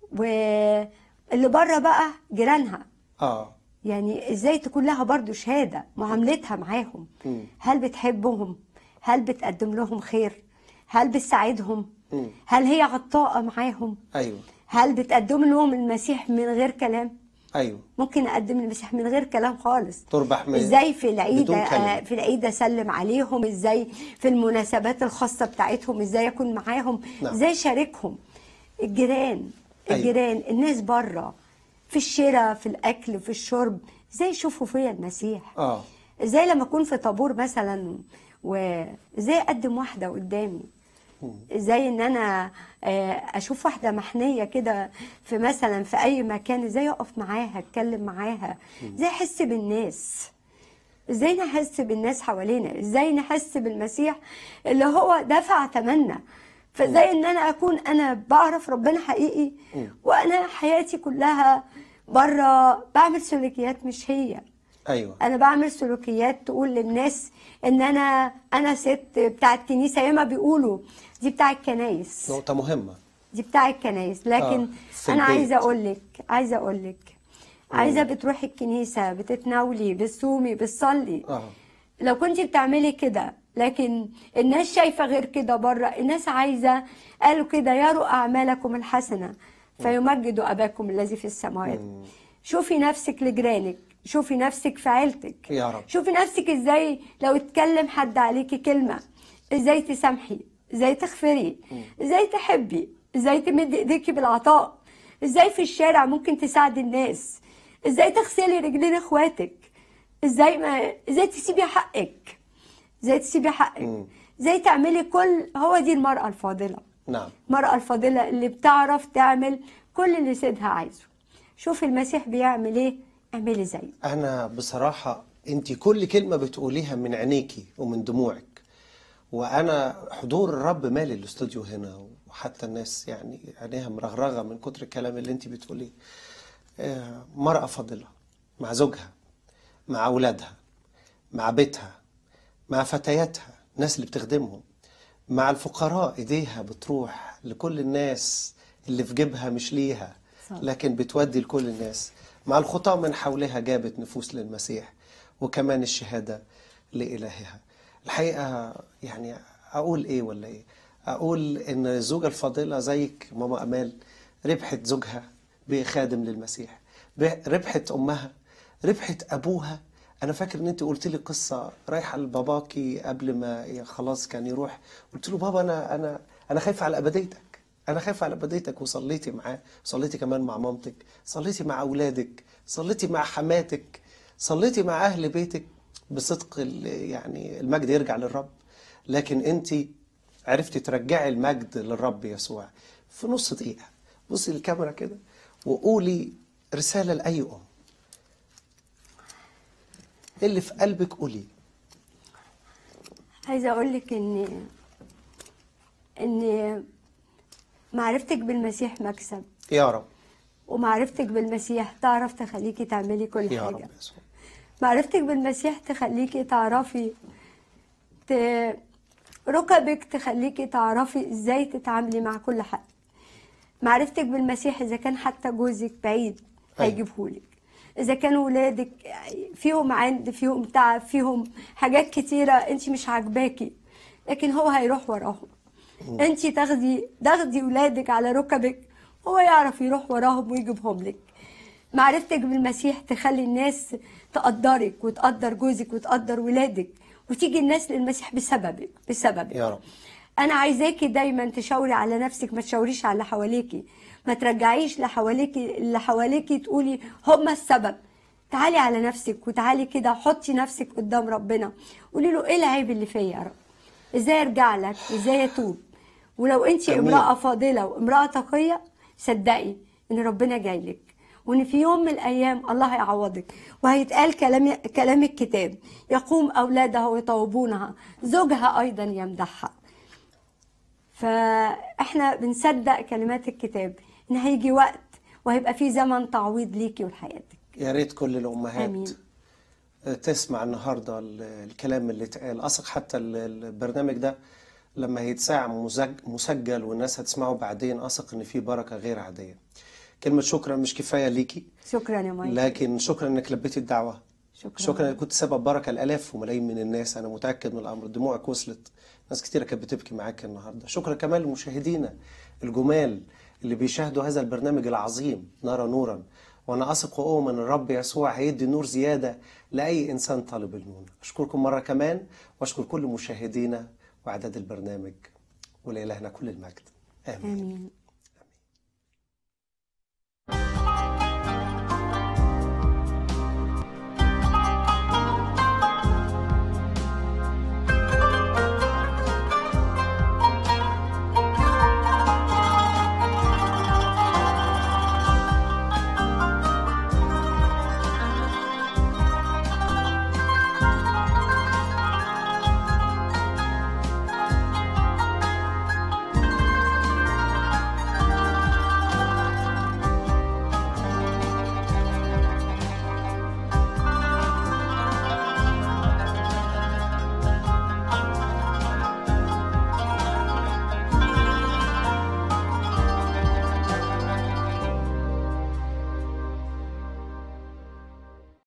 واللي بره بقى جيرانها. يعني ازاي تكون لها برضو شهادة معاملتها معاهم. هل بتحبهم؟ هل بتقدم لهم خير؟ هل بتساعدهم؟ هل هي عطاءة معاهم؟ ايوه. هل بتقدم لهم المسيح من غير كلام؟ ايوه ممكن اقدم المسيح من غير كلام خالص. تربح ازاي في العيد في العيد اسلم عليهم، ازاي في المناسبات الخاصه بتاعتهم ازاي اكون معاهم، ازاي اشاركهم. الجيران الناس بره في الشراء في الاكل في الشرب، ازاي يشوفوا فيا المسيح. ازاي لما اكون في طابور مثلا وازاي اقدم واحده قدامي، ازاي ان انا اشوف واحده محنيه كده في مثلا في اي مكان، ازاي اقف معاها اتكلم معاها، ازاي احس بالناس، ازاي نحس بالناس حوالينا، ازاي نحس بالمسيح اللي هو دفع ثمننا. فازاي ان انا اكون انا بعرف ربنا حقيقي وانا حياتي كلها بره بعمل سلوكيات مش هي. ايوه انا بعمل سلوكيات تقول للناس ان انا ست بتاعت كنيسه، ياما بيقولوا دي بتاعت كنايس. نقطه مهمه، دي بتاعت كنايس، لكن انا عايزه اقول لك عايزه بتروحي الكنيسه بتتناولي بتصومي بتصلي. لو كنت بتعملي كده لكن الناس شايفه غير كده بره، الناس عايزه، قالوا كده يروا اعمالكم الحسنه فيمجدوا اباكم الذي في السماوات. شوفي نفسك لجيرانك، شوفي نفسك في عيلتك يا رب. شوفي نفسك ازاي لو اتكلم حد عليكي كلمه ازاي تسامحي، ازاي تغفري، ازاي تحبي، ازاي تمد ايديكي بالعطاء، ازاي في الشارع ممكن تساعدي الناس، ازاي تغسلي رجلين اخواتك، ازاي تسيبي حقك، ازاي تعملي كل. هو دي المرأة الفاضلة. نعم، المرأة الفاضلة اللي بتعرف تعمل كل اللي سيدها عايزه. شوفي المسيح بيعمل ايه، اعملي زيه. انا بصراحة انت كل كلمة بتقوليها من عينيكي ومن دموعك، وانا حضور الرب مالي الاستوديو هنا، وحتى الناس يعني عينيها مرغرغة من كتر الكلام اللي انت بتقوليه. مرأة فاضلة مع زوجها، مع اولادها، مع بيتها، مع فتياتها، الناس اللي بتخدمهم، مع الفقراء ايديها بتروح لكل الناس اللي في جيبها مش ليها لكن بتودي لكل الناس، مع الخطاة من حولها جابت نفوس للمسيح، وكمان الشهادة لإلهها. الحقيقة يعني أقول إيه ولا إيه؟ أقول إن الزوجة الفاضلة زيك ماما أمال ربحت زوجها بخادم للمسيح، ربحت أمها، ربحت أبوها. أنا فاكر إن أنت قلت لي قصة رايحة لباباكي قبل ما خلاص كان يروح، قلت له بابا أنا خايفة على أبديتك، أنا خايفة على أبديتك، وصليتي معاه، صليتي كمان مع مامتك، صليتي مع أولادك، صليتي مع حماتك، صليتي مع أهل بيتك بصدق. يعني المجد يرجع للرب، لكن أنت عرفتي ترجعي المجد للرب يسوع. في نص دقيقة بصي للكاميرا كده وقولي رسالة لأي أم، اللي في قلبك قولي. عايزة أقولك إن معرفتك بالمسيح مكسب يا رب، ومعرفتك بالمسيح تعرف تخليكي تعملي كل يا حاجة. رب يسوع. معرفتك بالمسيح تخليكي تعرفي ركبك تخليكي تعرفي ازاي تتعاملي مع كل حد. معرفتك بالمسيح اذا كان حتى جوزك بعيد هيجيبهولك، اذا كانوا ولادك فيهم عند فيهم تعب فيهم حاجات كتيرة انت مش عاجباكي، لكن هو هيروح وراهم. انت تاخدي ولادك على ركبك، هو يعرف يروح وراهم ويجيبهم لك. معرفتك بالمسيح تخلي الناس تقدرك وتقدر جوزك وتقدر ولادك، وتيجي الناس للمسيح بسببك يا رب. انا عايزاكي دايما تشاوري على نفسك، ما تشاوريش على اللي حواليكي، ما ترجعيش اللي حواليكي تقولي هم السبب. تعالي على نفسك وتعالي كده حطي نفسك قدام ربنا، قولي له ايه العيب اللي فيا يا رب، ازاي ارجع لك، ازاي اتوب. ولو انت امرأة فاضلة وامرأة تقية صدقي ان ربنا جاي لك، وان في يوم من الايام الله هيعوضك، وهيتقال كلام الكتاب يقوم اولادها ويطوبونها زوجها ايضا يمدحها. فاحنا بنصدق كلمات الكتاب ان هيجي وقت وهيبقى في زمن تعويض ليكي ولحياتك. يا ريت كل الامهات آمين. تسمع النهارده الكلام اللي اتقال. اثق حتى البرنامج ده لما هيتساع مسجل والناس هتسمعه بعدين، اثق ان في بركه غير عاديه. كلمه شكرا مش كفايه ليكي، شكرا يا مايكل، لكن شكرا انك لبيتي الدعوه، شكرا انك كنت سبب بركه لالاف وملايين من الناس. انا متاكد من الامر، دموعك وصلت، ناس كتيره كانت بتبكي معاك النهارده. شكرا كمان لمشاهدينا الجمال اللي بيشاهدوا هذا البرنامج العظيم نرى نورا، وأنا أثق وأؤمن أن الرب يسوع هيدي نور زيادة لأي إنسان طالب النور. أشكركم مرة كمان، وأشكر كل مشاهدينا وإعداد البرنامج، ولإلهنا كل المجد. آمين.